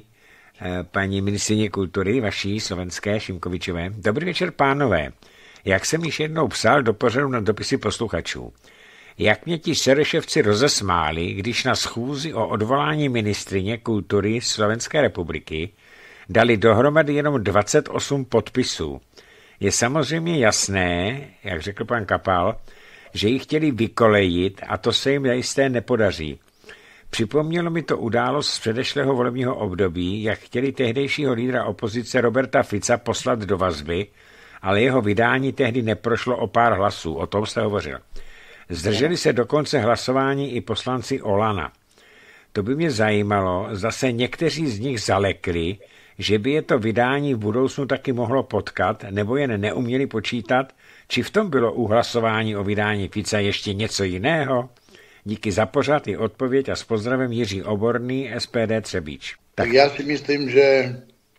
paní ministryně kultury, vaší slovenské Šimkovičové. Dobrý večer, pánové. Jak jsem již jednou psal do pořadu na dopisy posluchačů. Jak mě ti Šereševci rozesmáli, když na schůzi o odvolání ministryně kultury Slovenské republiky dali dohromady jenom 28 podpisů. Je samozřejmě jasné, jak řekl pan Kapal, že ji chtěli vykolejit a to se jim zajisté nepodaří. Připomnělo mi to událost z předešlého volebního období, jak chtěli tehdejšího lídra opozice Roberta Fica poslat do vazby, ale jeho vydání tehdy neprošlo o pár hlasů, o tom jste hovořil. Zdrželi se dokonce hlasování i poslanci Olana. To by mě zajímalo, zase někteří z nich zalekli, že by je to vydání v budoucnu taky mohlo potkat, nebo jen neuměli počítat, či v tom bylo u hlasování o vydání Fica ještě něco jiného? Díky za pořad i odpověď a s pozdravem Jiří Oborný, SPD Třebíč. Tak ja si myslím, že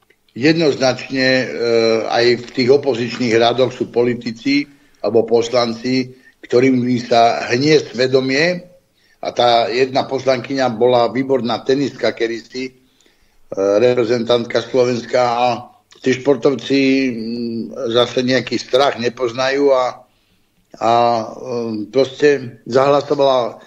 jednoznačne aj v tých opozičných radoch sú politici alebo poslanci, ktorým sa hnie svedomie a tá jedna poslankyňa bola výborná tenistka kedysi, reprezentantka Slovenska a tí športovci zase nejaký strach nepoznajú a proste zahlasovala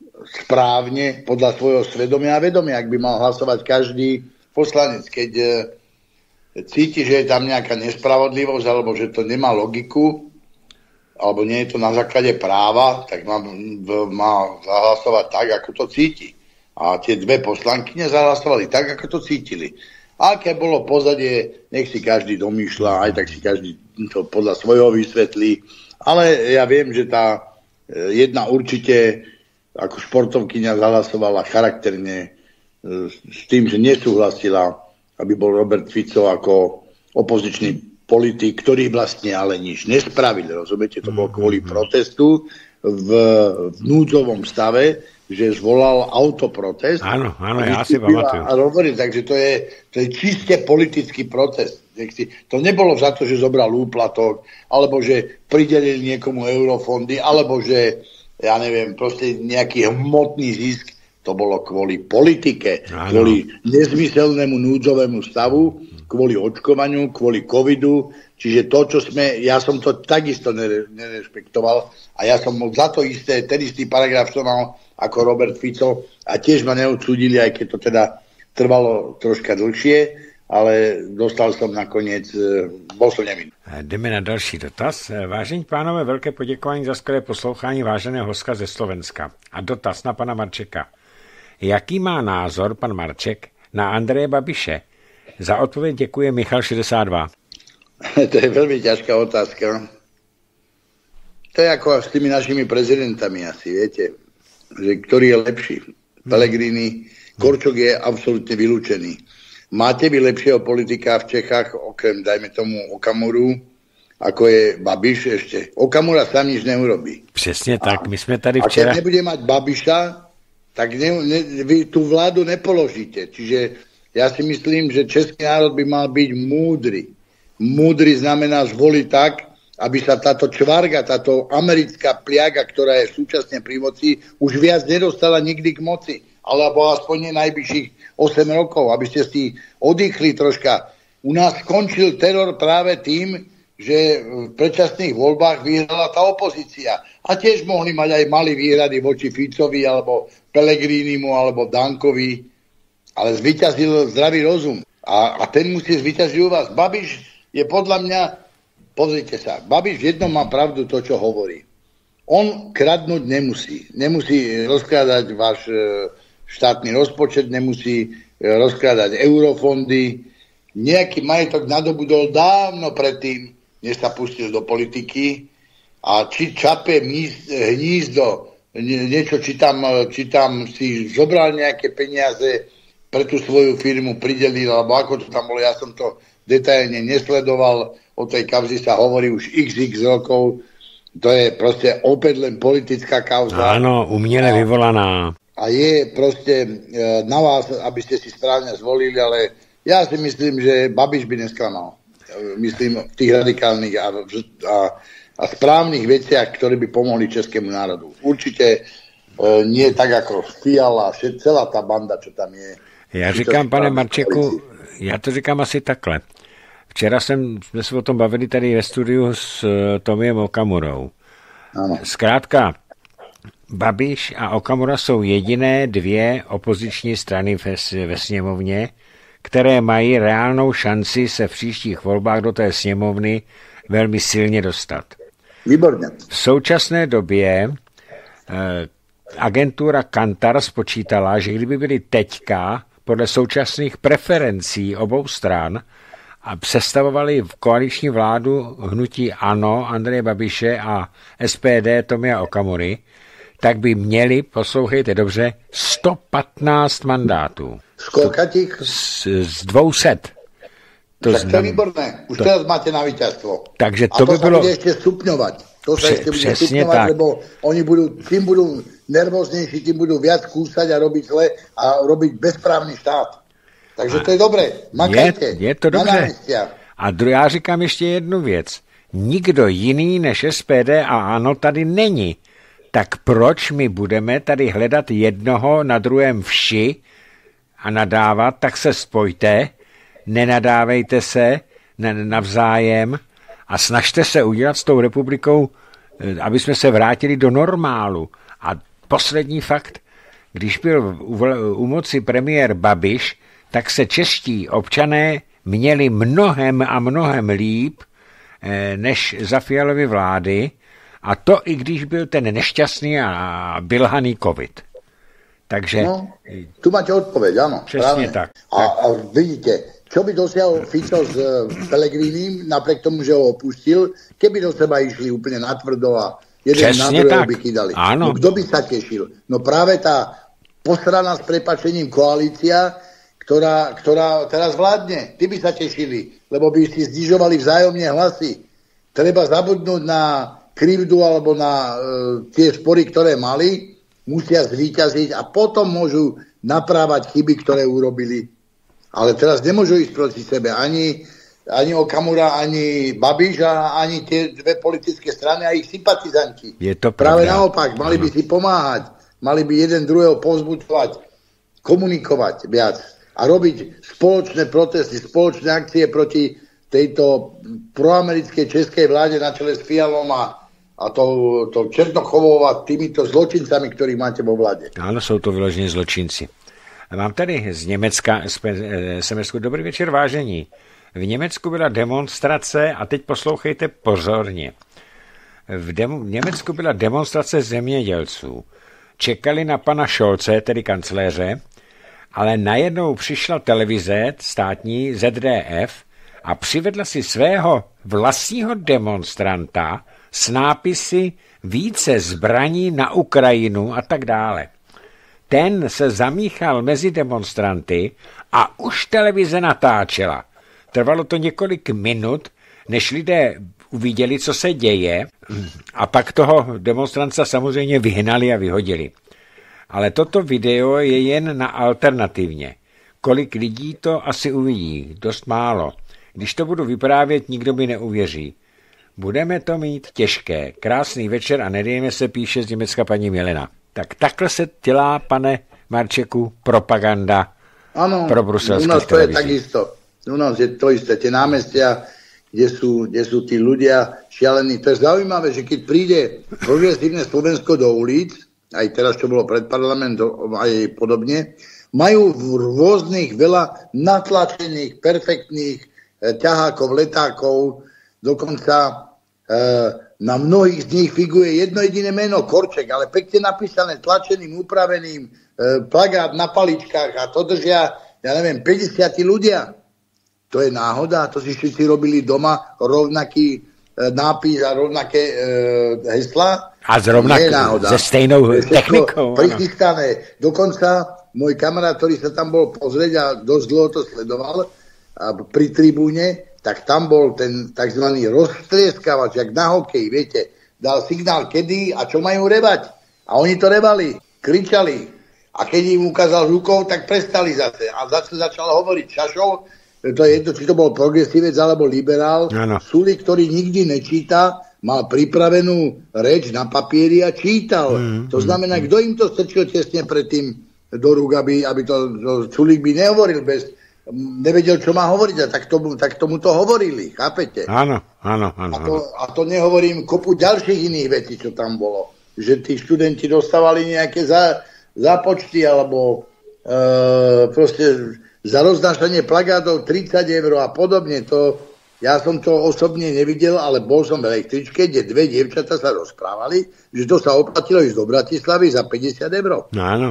správne podľa svojho svedomia a vedomia, ak by mal hlasovať každý poslanec. Keď cíti, že je tam nejaká nespravodlivosť alebo že to nemá logiku, alebo nie je to na základe práva, tak má zahlasovať tak, ako to cíti. A tie dve poslankyne zahlasovali tak, ako to cítili. A aké bolo pozadie, nech si každý domýšľa, aj tak si každý to podľa svojho vysvetlí. Ale ja viem, že tá jedna určite ako športovkyňa zahlasovala charakterne s tým, že nesúhlasila, aby bol Robert Fico ako opozičný politik, ktorý vlastne ale nič nespravil. Rozumiete, to bolo kvôli protestu v núdzovom stave, že zvolal autoprotest. Áno, ja si pamatujem. A hovorím, takže to je čiste politický protest. To nebolo za to, že zobral úplatok, alebo že pridelil niekomu eurofondy, alebo že, ja neviem, proste nejaký hmotný zisk. To bolo kvôli politike, kvôli nezmyselnému núdzovému stavu, kvôli očkovaniu, kvôli covidu. Čiže to, čo ja som to takisto nerešpektoval a ja som za to isté, ten istý paragraf som mal ako Robert Fico a tiež ma neodsúdili, aj keď to teda trvalo troška dlhšie, ale dostal som nakoniec, bol som nevinný. Jdeme na další dotaz. Vážení pánové, velké poděkování za skvělé poslouchání váženého hosta ze Slovenska. A dotaz na pana Marčeka. Jaký má názor pan Marček na Andreje Babiše? Za odpověď děkuje Michal 62. To je veľmi ťažká otázka. To je ako s tými našimi prezidentami asi, viete, že ktorý je lepší. Pellegrini, Korčok je absolútne vylúčený. Máte vy lepšieho politika v Čechách, okrem, dajme tomu, Okamuru, ako je Babiš ešte. Okamura sám nič neurobí. Přesně tak, my jsme tady včera... A keď nebude mať Babiša, tak vy tú vládu nepoložíte. Čiže ja si myslím, že český národ by mal byť múdry. Múdry znamená zvoliť tak, aby sa táto čvarga, táto americká pliaga, ktorá je súčasne pri moci, už viac nedostala nikdy k moci. Alebo aspoň najbližších 8 rokov, aby ste si oddychli troška. U nás skončil teror práve tým, že v predčasných voľbách vyhrala tá opozícia. A tiež mohli mať aj malé výhrady voči Ficovi, alebo Pellegrinimu, alebo Dankovi. Ale zvíťazil zdravý rozum. A ten musí zvíťaziť u vás. Babiš je podľa mňa, pozrite sa, Babiš v jednom má pravdu to, čo hovorí. On kradnúť nemusí. Nemusí rozkrádať váš štátny rozpočet, nemusí rozkrádať eurofondy. Nejaký majetok nadobudol dávno predtým, než sa pustil do politiky. A či čape hnízdo, niečo, či tam si zobral nejaké peniaze pre tú svoju firmu, pridelil, alebo ako to tam bolo, ja som to detailne nesledoval, o tej kauze sa hovorí už xx rokov, to je proste opäť len politická kauza. Áno, umiele vyvolaná. A je proste na vás, aby ste si správne zvolili, ale ja si myslím, že Babiš by nesklamal. Myslím v tých radikálnych a správnych veciach, ktoré by pomohli českému národu. Určite nie tak ako Fiala, celá tá banda, čo tam je. Já říkám, pane Marčeku, já to říkám asi takhle. Včera jsme se o tom bavili tady ve studiu s Tomiem Okamurou. Ano. Zkrátka, Babiš a Okamura jsou jediné dvě opoziční strany ve sněmovně, které mají reálnou šanci se v příštích volbách do té sněmovny velmi silně dostat. Výborně. V současné době agentura Kantar spočítala, že kdyby byly teďka podle současných preferencí obou stran a sestavovali v koaliční vládu hnutí ANO, Andreje Babiše a SPD Tomia Okamury, tak by měli, poslouchejte dobře, 115 mandátů. Skolka těch? Z 200. To je výborné. Už teraz máte na víťazstvo. Takže to by sa bylo... bude ešte stupňovať. To sa ešte bude stupňovať, tak. Lebo oni tým budú nervóznejší, tým budú viac kúsať a robiť zle a robiť bezprávny štát. Takže to je dobré. Makajte. Je to dobře. A já říkám ještě jednu věc. Nikdo jiný než SPD a ANO tady není. Tak proč my budeme tady hledat jednoho na druhém vši a nadávat, tak se spojte, nenadávejte se navzájem a snažte se udělat s tou republikou, aby jsme se vrátili do normálu. A poslední fakt, když byl u moci premiér Babiš, tak se čeští občané měli mnohem a mnohem líp než za Fialovy vlády A to i když byl ten nešťastný a bylhaný covid. Takže... No, tu máte odpověď, ano. Přesně tak. A vidíte, čo by dosiahol Fico s Pellegrinim, napriek tomu, že ho opustil, keby do seba išli úplne natvrdo a jeden na druhého by kydali. Áno. No kto by sa tešil? No práve tá posraná s prepáčením koalícia, ktorá teraz vládne. Tí by sa tešili, lebo by si znižovali vzájomne hlasy. Treba zabudnúť na krivdu alebo na tie spory, ktoré mali, musia zvíťaziť a potom môžu naprávať chyby, ktoré urobili. Ale teraz nemôžu ísť proti sebe ani Okamura, ani Babiš a ani tie dve politické strany a ich sympatizanti. Je to práve naopak, mali by si pomáhať, mali by jeden druhého povzbudzovať, komunikovať viac a robiť spoločné protesty, spoločné akcie proti tejto proamerickej českej vláde na čele s Fialom a to Černochovou a týmito zločincami, ktorých máte vo vláde. Áno, sú to vyložení zločinci. Mám tady z Německa SMS-ku. Dobrý večer, vážení. V Německu byla demonstrace, a teď poslouchejte pozorně. V Německu byla demonstrace zemědělců. Čekali na pana Scholze, tedy kancléře, ale najednou přišla televize státní ZDF a přivedla si svého vlastního demonstranta s nápisy více zbraní na Ukrajinu a tak dále. Ten se zamíchal mezi demonstranty a už televize natáčela. Trvalo to několik minut, než lidé uviděli, co se děje, a pak toho demonstranta samozřejmě vyhnali a vyhodili. Ale toto video je jen na alternativně. Kolik lidí to asi uvidí? Dost málo. Když to budu vyprávět, nikdo mi neuvěří. Budeme to mít těžké. Krásný večer a nedejme se, píše z Německa paní Milena. Tak takhle se dělá, pane Marčeku, propaganda pro bruselské televizi. U nás to je takisto. U nás je to isté. Tie námestia, kde sú tí ľudia šialení. To je zaujímavé, že keď príde progresívne Slovensko do ulic, aj teraz, čo bolo pred parlamentom, aj podobne, majú v rôznych veľa natlačených, perfektných ťahákov, letákov, dokonca na mnohých z nich figuje jedno jediné meno, Korček, ale pekne napísané, tlačeným, upraveným, plagát na paličkách a to držia, ja neviem, 50 ľudia. To je náhoda, to si všetci robili doma rovnaký nápis a rovnaké hesla. A se stejnou technikou. Prichystané. Dokonca môj kamarát, ktorý sa tam bol pozrieť a dosť dlho to sledoval pri tribúne, tak tam bol ten tzv. Roztrieskavač, jak na hokeji, viete, dal signál kedy a čo majú revať. A oni to revali, kričali. A keď im ukázal rukou, tak prestali zase. A zase začal hovoriť Šašov, to je jedno, či to bol progresívec alebo liberál, Sulik, ktorý nikdy nečíta, mal pripravenú reč na papieri a čítal. To znamená, kto im to strčil tesne predtým do rúk, aby to Sulik by nehovoril nevedel, čo má hovoriť, a tak tomu to hovorili, chápete? Áno. A to nehovorím kopu ďalších iných vecí, čo tam bolo. Že tí študenti dostávali nejaké zápočty, alebo proste za roznášanie plagátov 30 eur a podobne. Ja som to osobne nevidel, ale bol som v električke, kde dve dievčatá sa rozprávali, že to sa oplatilo ísť do Bratislavy za 50 eur. Áno.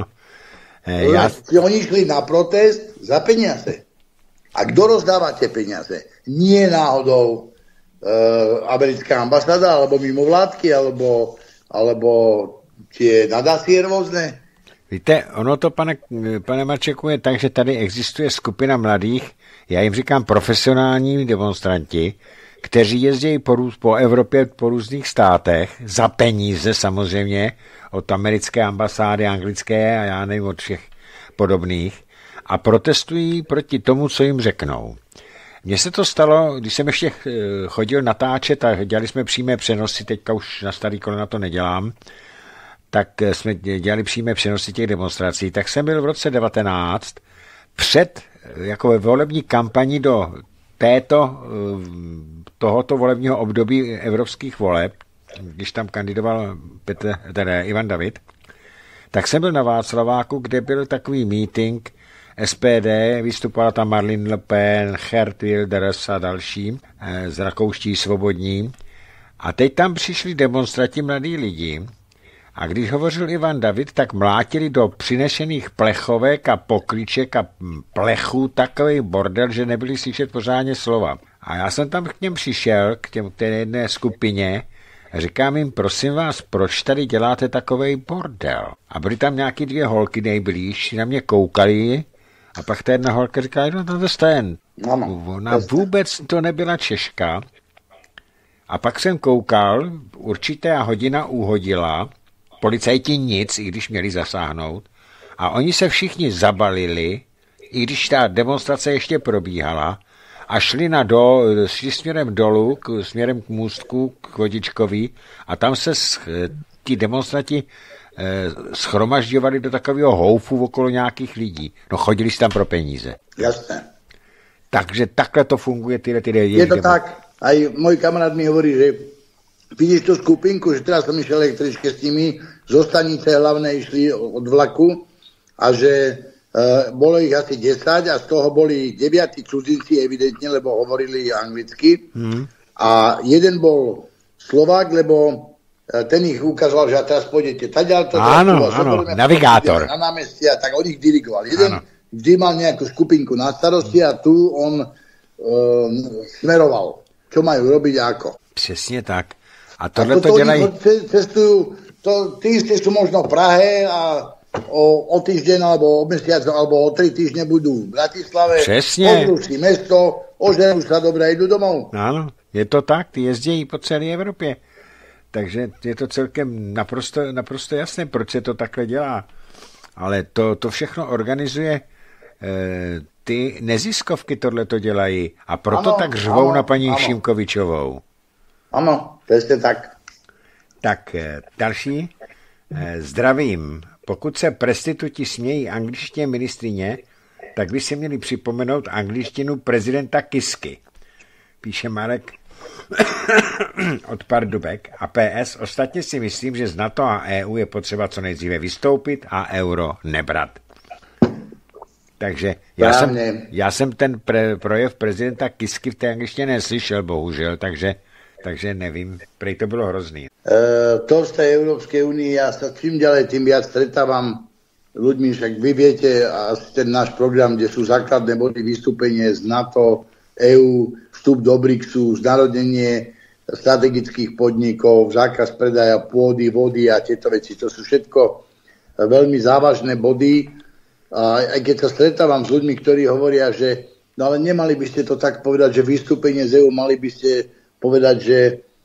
Oni išli na protest za peniaze. A kto rozdáva tie peniaze? Nie náhodou americká ambasáda, alebo mimovládky, alebo tie nadácie rôzne. Víte, ono to, pane Marčeku, je tak, že tady existuje skupina mladých, já jim říkám profesionální demonstranti, kteří jezdí po Evropě, po různých státech, za peníze samozřejmě, od americké ambasády, anglické a já nevím, od všech podobných, a protestují proti tomu, co jim řeknou. Mně se to stalo, když jsem ještě chodil natáčet a dělali jsme přímé přenosy, teďka už na starý kolena to nedělám, tak jsme dělali přímé přenosy těch demonstrací, tak jsem byl v roce 19 před jako ve volební kampani do tohoto volebního období evropských voleb, když tam kandidoval Ivan David, tak jsem byl na Václaváku, kde byl takový meeting SPD, vystupovala tam Marine Le Pen, Geert Wilders a další z rakouští svobodní. A teď tam přišli demonstranti mladí lidi a když hovořil Ivan David, tak mlátili do přinešených plechovek a poklíček a plechů takový bordel, že nebyli slyšet pořádně slova. A já jsem tam k něm přišel, k té jedné skupině, a říkám jim, prosím vás, proč tady děláte takovej bordel? A byly tam nějaký 2 holky nejblíž, na mě koukali a pak ta jedna holka říká, no to je ten. Ona vůbec to nebyla Češka. A pak jsem koukal, určitá hodina uhodila, policajti nic, i když měli zasáhnout, a oni se všichni zabalili, i když ta demonstrace ještě probíhala, a šli směrem dolů, směrem k můstku, k Vodičkovi, a tam se ti demonstranti schromažďovali do takového houfu okolo nějakých lidí. No chodili si tam pro peníze. Jasné. Takže takhle to funguje. Je to tak. Aj môj kamarát mi hovorí, že vidíš tú skupinku, že teraz som išiel električke s nimi, zo stanice hlavné išli od vlaku a že bolo ich asi 10 a z toho boli 9 cudzinci evidentne, lebo hovorili anglicky. A jeden bol Slovák, lebo ten ich ukazoval, že a teraz pôjdete taďal. Áno, navigátor. Na námestí a tak on ich dirigoval. Jeden vždy mal nejakú skupinku na starosti a tu on smeroval. Čo majú robiť a ako. Přesně tak. A tohle to dělají... Cestujú, tí istí sú možno v Prahe a o týždeň, alebo o mesiac, alebo o 3 týždne budú v Bratislave. Přesně. Pozrú si mesto, oženú sa dobre a idú domov. Ano, je to tak, ty jezdějí po celé Evropě. Takže je to celkem naprosto jasné, proč se to takhle dělá. Ale to všechno organizuje... ty neziskovky tohleto dělají a proto tak řvou na paní Šimkovičovou. Ano, přesně tak. Tak další. Zdravím. Pokud se prostituti smějí angličtině ministrině, tak by si měli připomenout angličtinu prezidenta Kisky. Píše Marek od Pardubek. A PS, ostatně si myslím, že z NATO a EU je potřeba co nejdříve vystoupit a euro nebrat. Takže já jsem ten projev prezidenta Kisky v té angličtině neslyšel, bohužel, takže nevím, prej to bylo hrozný. To z tej Európskej únie, ja sa čím ďalej, tým viac stretávam ľuďmi, však vy viete, asi ten náš program, kde sú základné body vystúpenie z NATO, EU, vstup do BRICSu, znárodnenie strategických podnikov, zákaz predaja pôdy, vody a tieto veci, to sú všetko veľmi závažné body. A aj keď sa stretávam s ľuďmi, ktorí hovoria, že no ale nemali by ste to tak povedať, že vystúpenie z EU, mali by ste povedať, že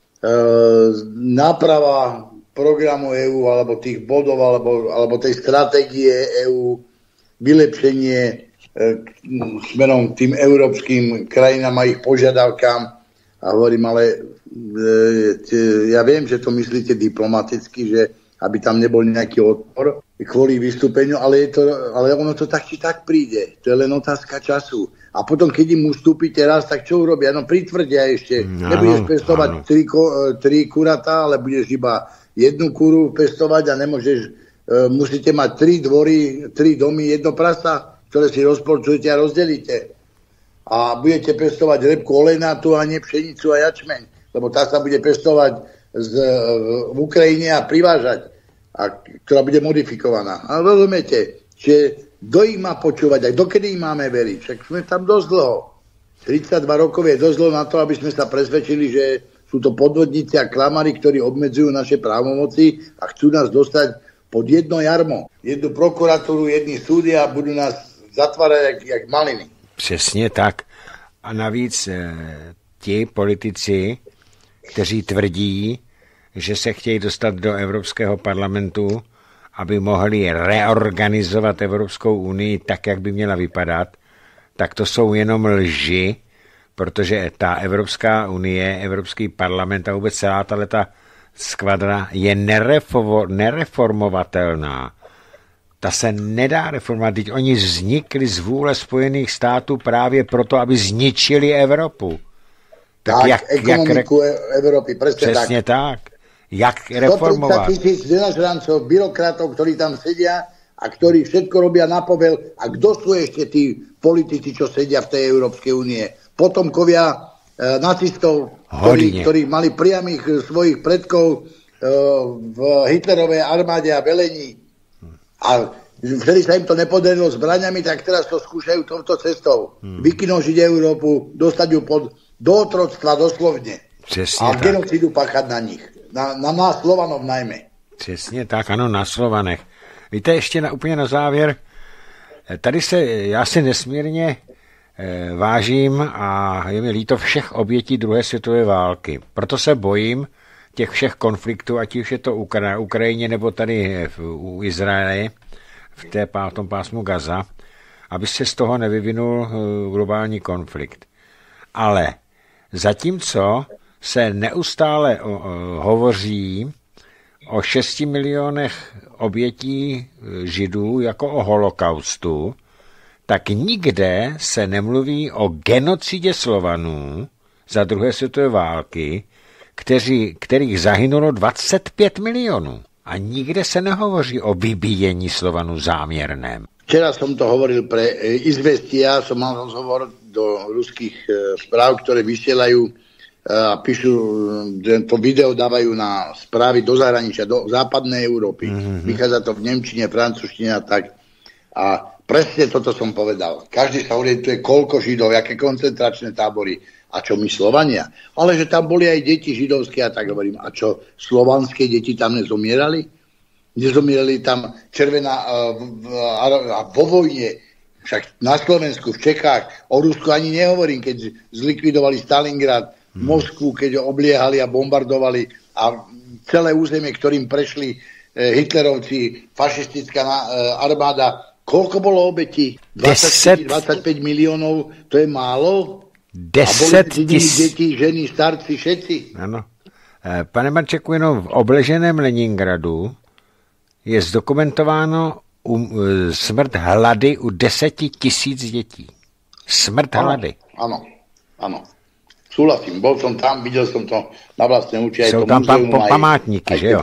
náprava programu EU alebo tých bodov alebo tej stratégie EU, vylepšenie smerom k tým európskym krajinám a ich požiadavkám. A hovorím, ale ja viem, že to myslíte diplomaticky, že aby tam nebol nejaký odpor kvôli vystúpeniu, ale ono to tak či tak príde. To je len otázka času. A potom, keď im ustúpite raz, tak čo urobia? No pritvrdia ešte. Nebudeš pestovať 3 kuratá, ale budeš iba 1 kuru pestovať a musíte mať 3 dvory, 3 domy, 1 prasa, ktoré si rozporcujete a rozdelíte. A budete pestovať repku olejnatú a nie pšenicu a jačmeň. Lebo tá sa bude pestovať v Ukrajine a privážať, ktorá bude modifikovaná. Ale rozumiete, že kto ich má počúvať a dokedy im máme veriť? Však sme tam dosť dlho. 32 rokov je dosť dlho na to, aby sme sa presvedčili, že sú to podvodníci a klamári, ktorí obmedzujú naše právomoci a chcú nás dostať pod jedno jarmo. Jednu prokuratúru, jedni súdy a budú nás zatvárať jak maliny. Přesně tak. A navíc ti politici, kteří tvrdí, že se chtějí dostat do Evropského parlamentu, aby mohli reorganizovat Evropskou unii tak, jak by měla vypadat, tak to jsou jenom lži, protože ta Evropská unie, Evropský parlament a vůbec celá tato skvadra je nereformovatelná. Ta se nedá reformovat. Teď oni vznikli z vůle Spojených států právě proto, aby zničili Evropu. Tak ekonomiku Európy, presne tak. Jak reformovať? 130 000 denažrancov, byrokratov, ktorí tam sedia a ktorí všetko robia na povel. A kto sú ešte tí politici, čo sedia v tej Európskej únie? Potomkovia nacistov, ktorí mali priamých svojich predkov v Hitlerovej armáde a velení. A vtedy sa im to nepodarilo zbraňami, tak teraz to skúšajú touto cestou. Vykinožiť Európu, dostať ju do otroctva doslovne. Přesně a genocidu páchat na nich. Na nás Slovanov najmä. Přesně tak, ano, na Slovanech. Víte, ještě úplně na závěr, tady já si nesmírně vážím a je mi líto všech obětí druhé světové války. Proto se bojím těch všech konfliktů, ať už je to Ukrajině nebo tady u Izraele, v tom pásmu Gaza, aby se z toho nevyvinul globální konflikt. Ale zatímco se neustále hovoří o 6 milionech obětí Židů jako o holokaustu, tak nikde se nemluví o genocidě Slovanů za druhé světové války, kterých zahynulo 25 milionů. A nikde se nehovoří o vybíjení Slovanů záměrném. Včera som to hovoril pre Izvestia, som mal rozhovor do ruských správ, ktoré vysielajú a píšu, to video dávajú na správy do zahraničia, do západnej Európy. Vychádza to v nemčine, francúzštine a tak. A presne toto som povedal. Každý sa orientuje, koľko Židov, aké koncentračné tábory. A čo my Slovania? Ale že tam boli aj deti židovské a tak hovorím. A čo slovanské deti tam nezomierali? Nezomierali tam červená a vo vojne, však na Slovensku, v Čechách, o Rusku ani nehovorím, keď zlikvidovali Stalingrad, Moskvu, keď ho obliehali a bombardovali a celé územie, ktorým prešli Hitlerovci, fašistická armáda. Koľko bolo obetí? 25 miliónov, to je málo? 10 000 děti, ženy, starci, všetci. Ano. Pane Marčeku, jenom v obleženém Leningradu je zdokumentováno smrt hlady u 10 000 dětí. Smrt hlady. Ano. Súhlasím, bol som tam, videl som to na vlastné oči. Jsou tam památníky, že jo?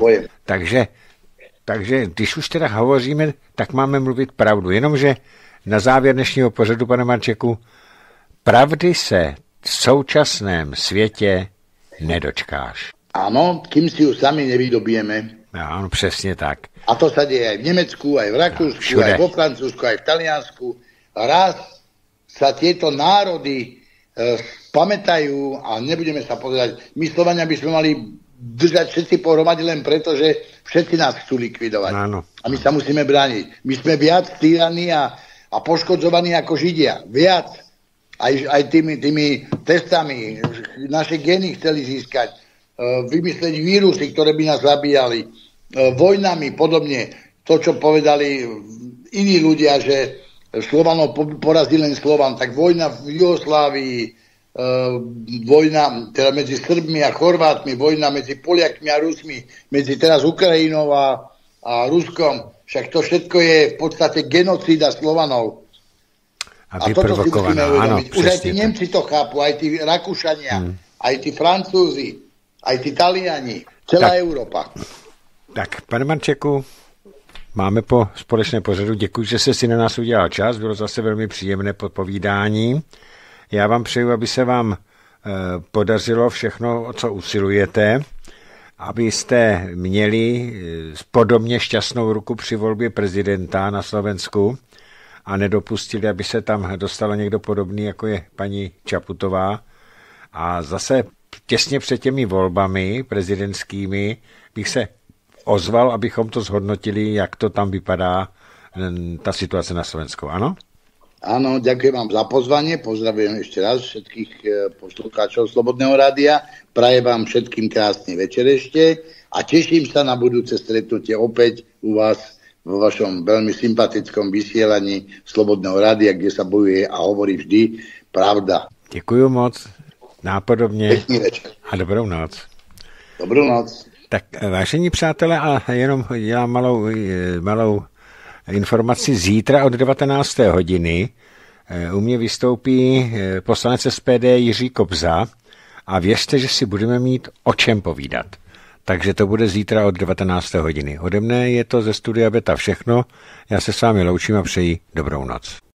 Takže když už teda hovoříme, tak máme mluvit pravdu. Jenomže na závěr dnešního pořadu, pane Marčeku, pravdy se v současném světě nedočkáš. Ano, kým si ju sami nevydobijeme. Ano, přesně tak. A to sa deje aj v Nemecku, aj v Rakúsku, aj vo Francúzsku, aj v Taliansku. Raz sa tieto národy pamätajú a nebudeme sa pozerať. My Slovania by sme mali držať všetci pohromady len preto, že všetci nás chcú likvidovať. Áno. A my sa musíme brániť. My sme viac týraní a poškodzovaní ako Židia. Viac. Aj tými testami. Naše gény chceli získať. Vymyslieť vírusy, ktoré by nás zabíjali. Vojnami, podobne. To, čo povedali iní ľudia, že Slovanov porazí len Slovan. Tak vojna v Jugoslávii, vojna teda medzi Srbmi a Chorvátmi, vojna medzi Poliakmi a Rusmi, medzi teraz Ukrajinou a Ruskom. Však to všetko je v podstate genocída Slovanov. A toto si musíme uvedomiť. Už aj tí Nemci to chápu, aj tí Rakúšania, aj tí Francúzi, aj tí Taliani, celá Európa. Tak, pane Marčeku, máme po společné pořadu. Děkuji, že jste si na nás udělal čas. Bylo zase velmi příjemné povídání. Já vám přeju, aby se vám podařilo všechno, o co usilujete, abyste měli podobně šťastnou ruku při volbě prezidenta na Slovensku a nedopustili, aby se tam dostalo někdo podobný, jako je paní Čaputová. A zase těsně před těmi volbami prezidentskými bych se ozval, abychom to zhodnotili, jak to tam vypadá, ta situace na Slovensku. Ano? Áno, ďakujem vám za pozvanie. Pozdravujem ešte raz všetkých poslucháčov Slobodného rádia. Prajem vám všetkým krásny večer ešte a teším sa na budúce stretnutie opäť u vás vo vašom veľmi sympatickom vysielaní Slobodného rádia, kde sa bojuje a hovorí vždy pravda. Děkuju moc. Nápodobně. Pekný večer. A dobrou noc. Dobrou noc. Tak vážení přátelé, a jenom dělám malou informaci. Zítra od 19. hodiny u mě vystoupí poslanec SPD Jiří Kobza a věřte, že si budeme mít o čem povídat. Takže to bude zítra od 19. hodiny. Ode mne je to ze studia Beta všechno. Já se s vámi loučím a přeji dobrou noc.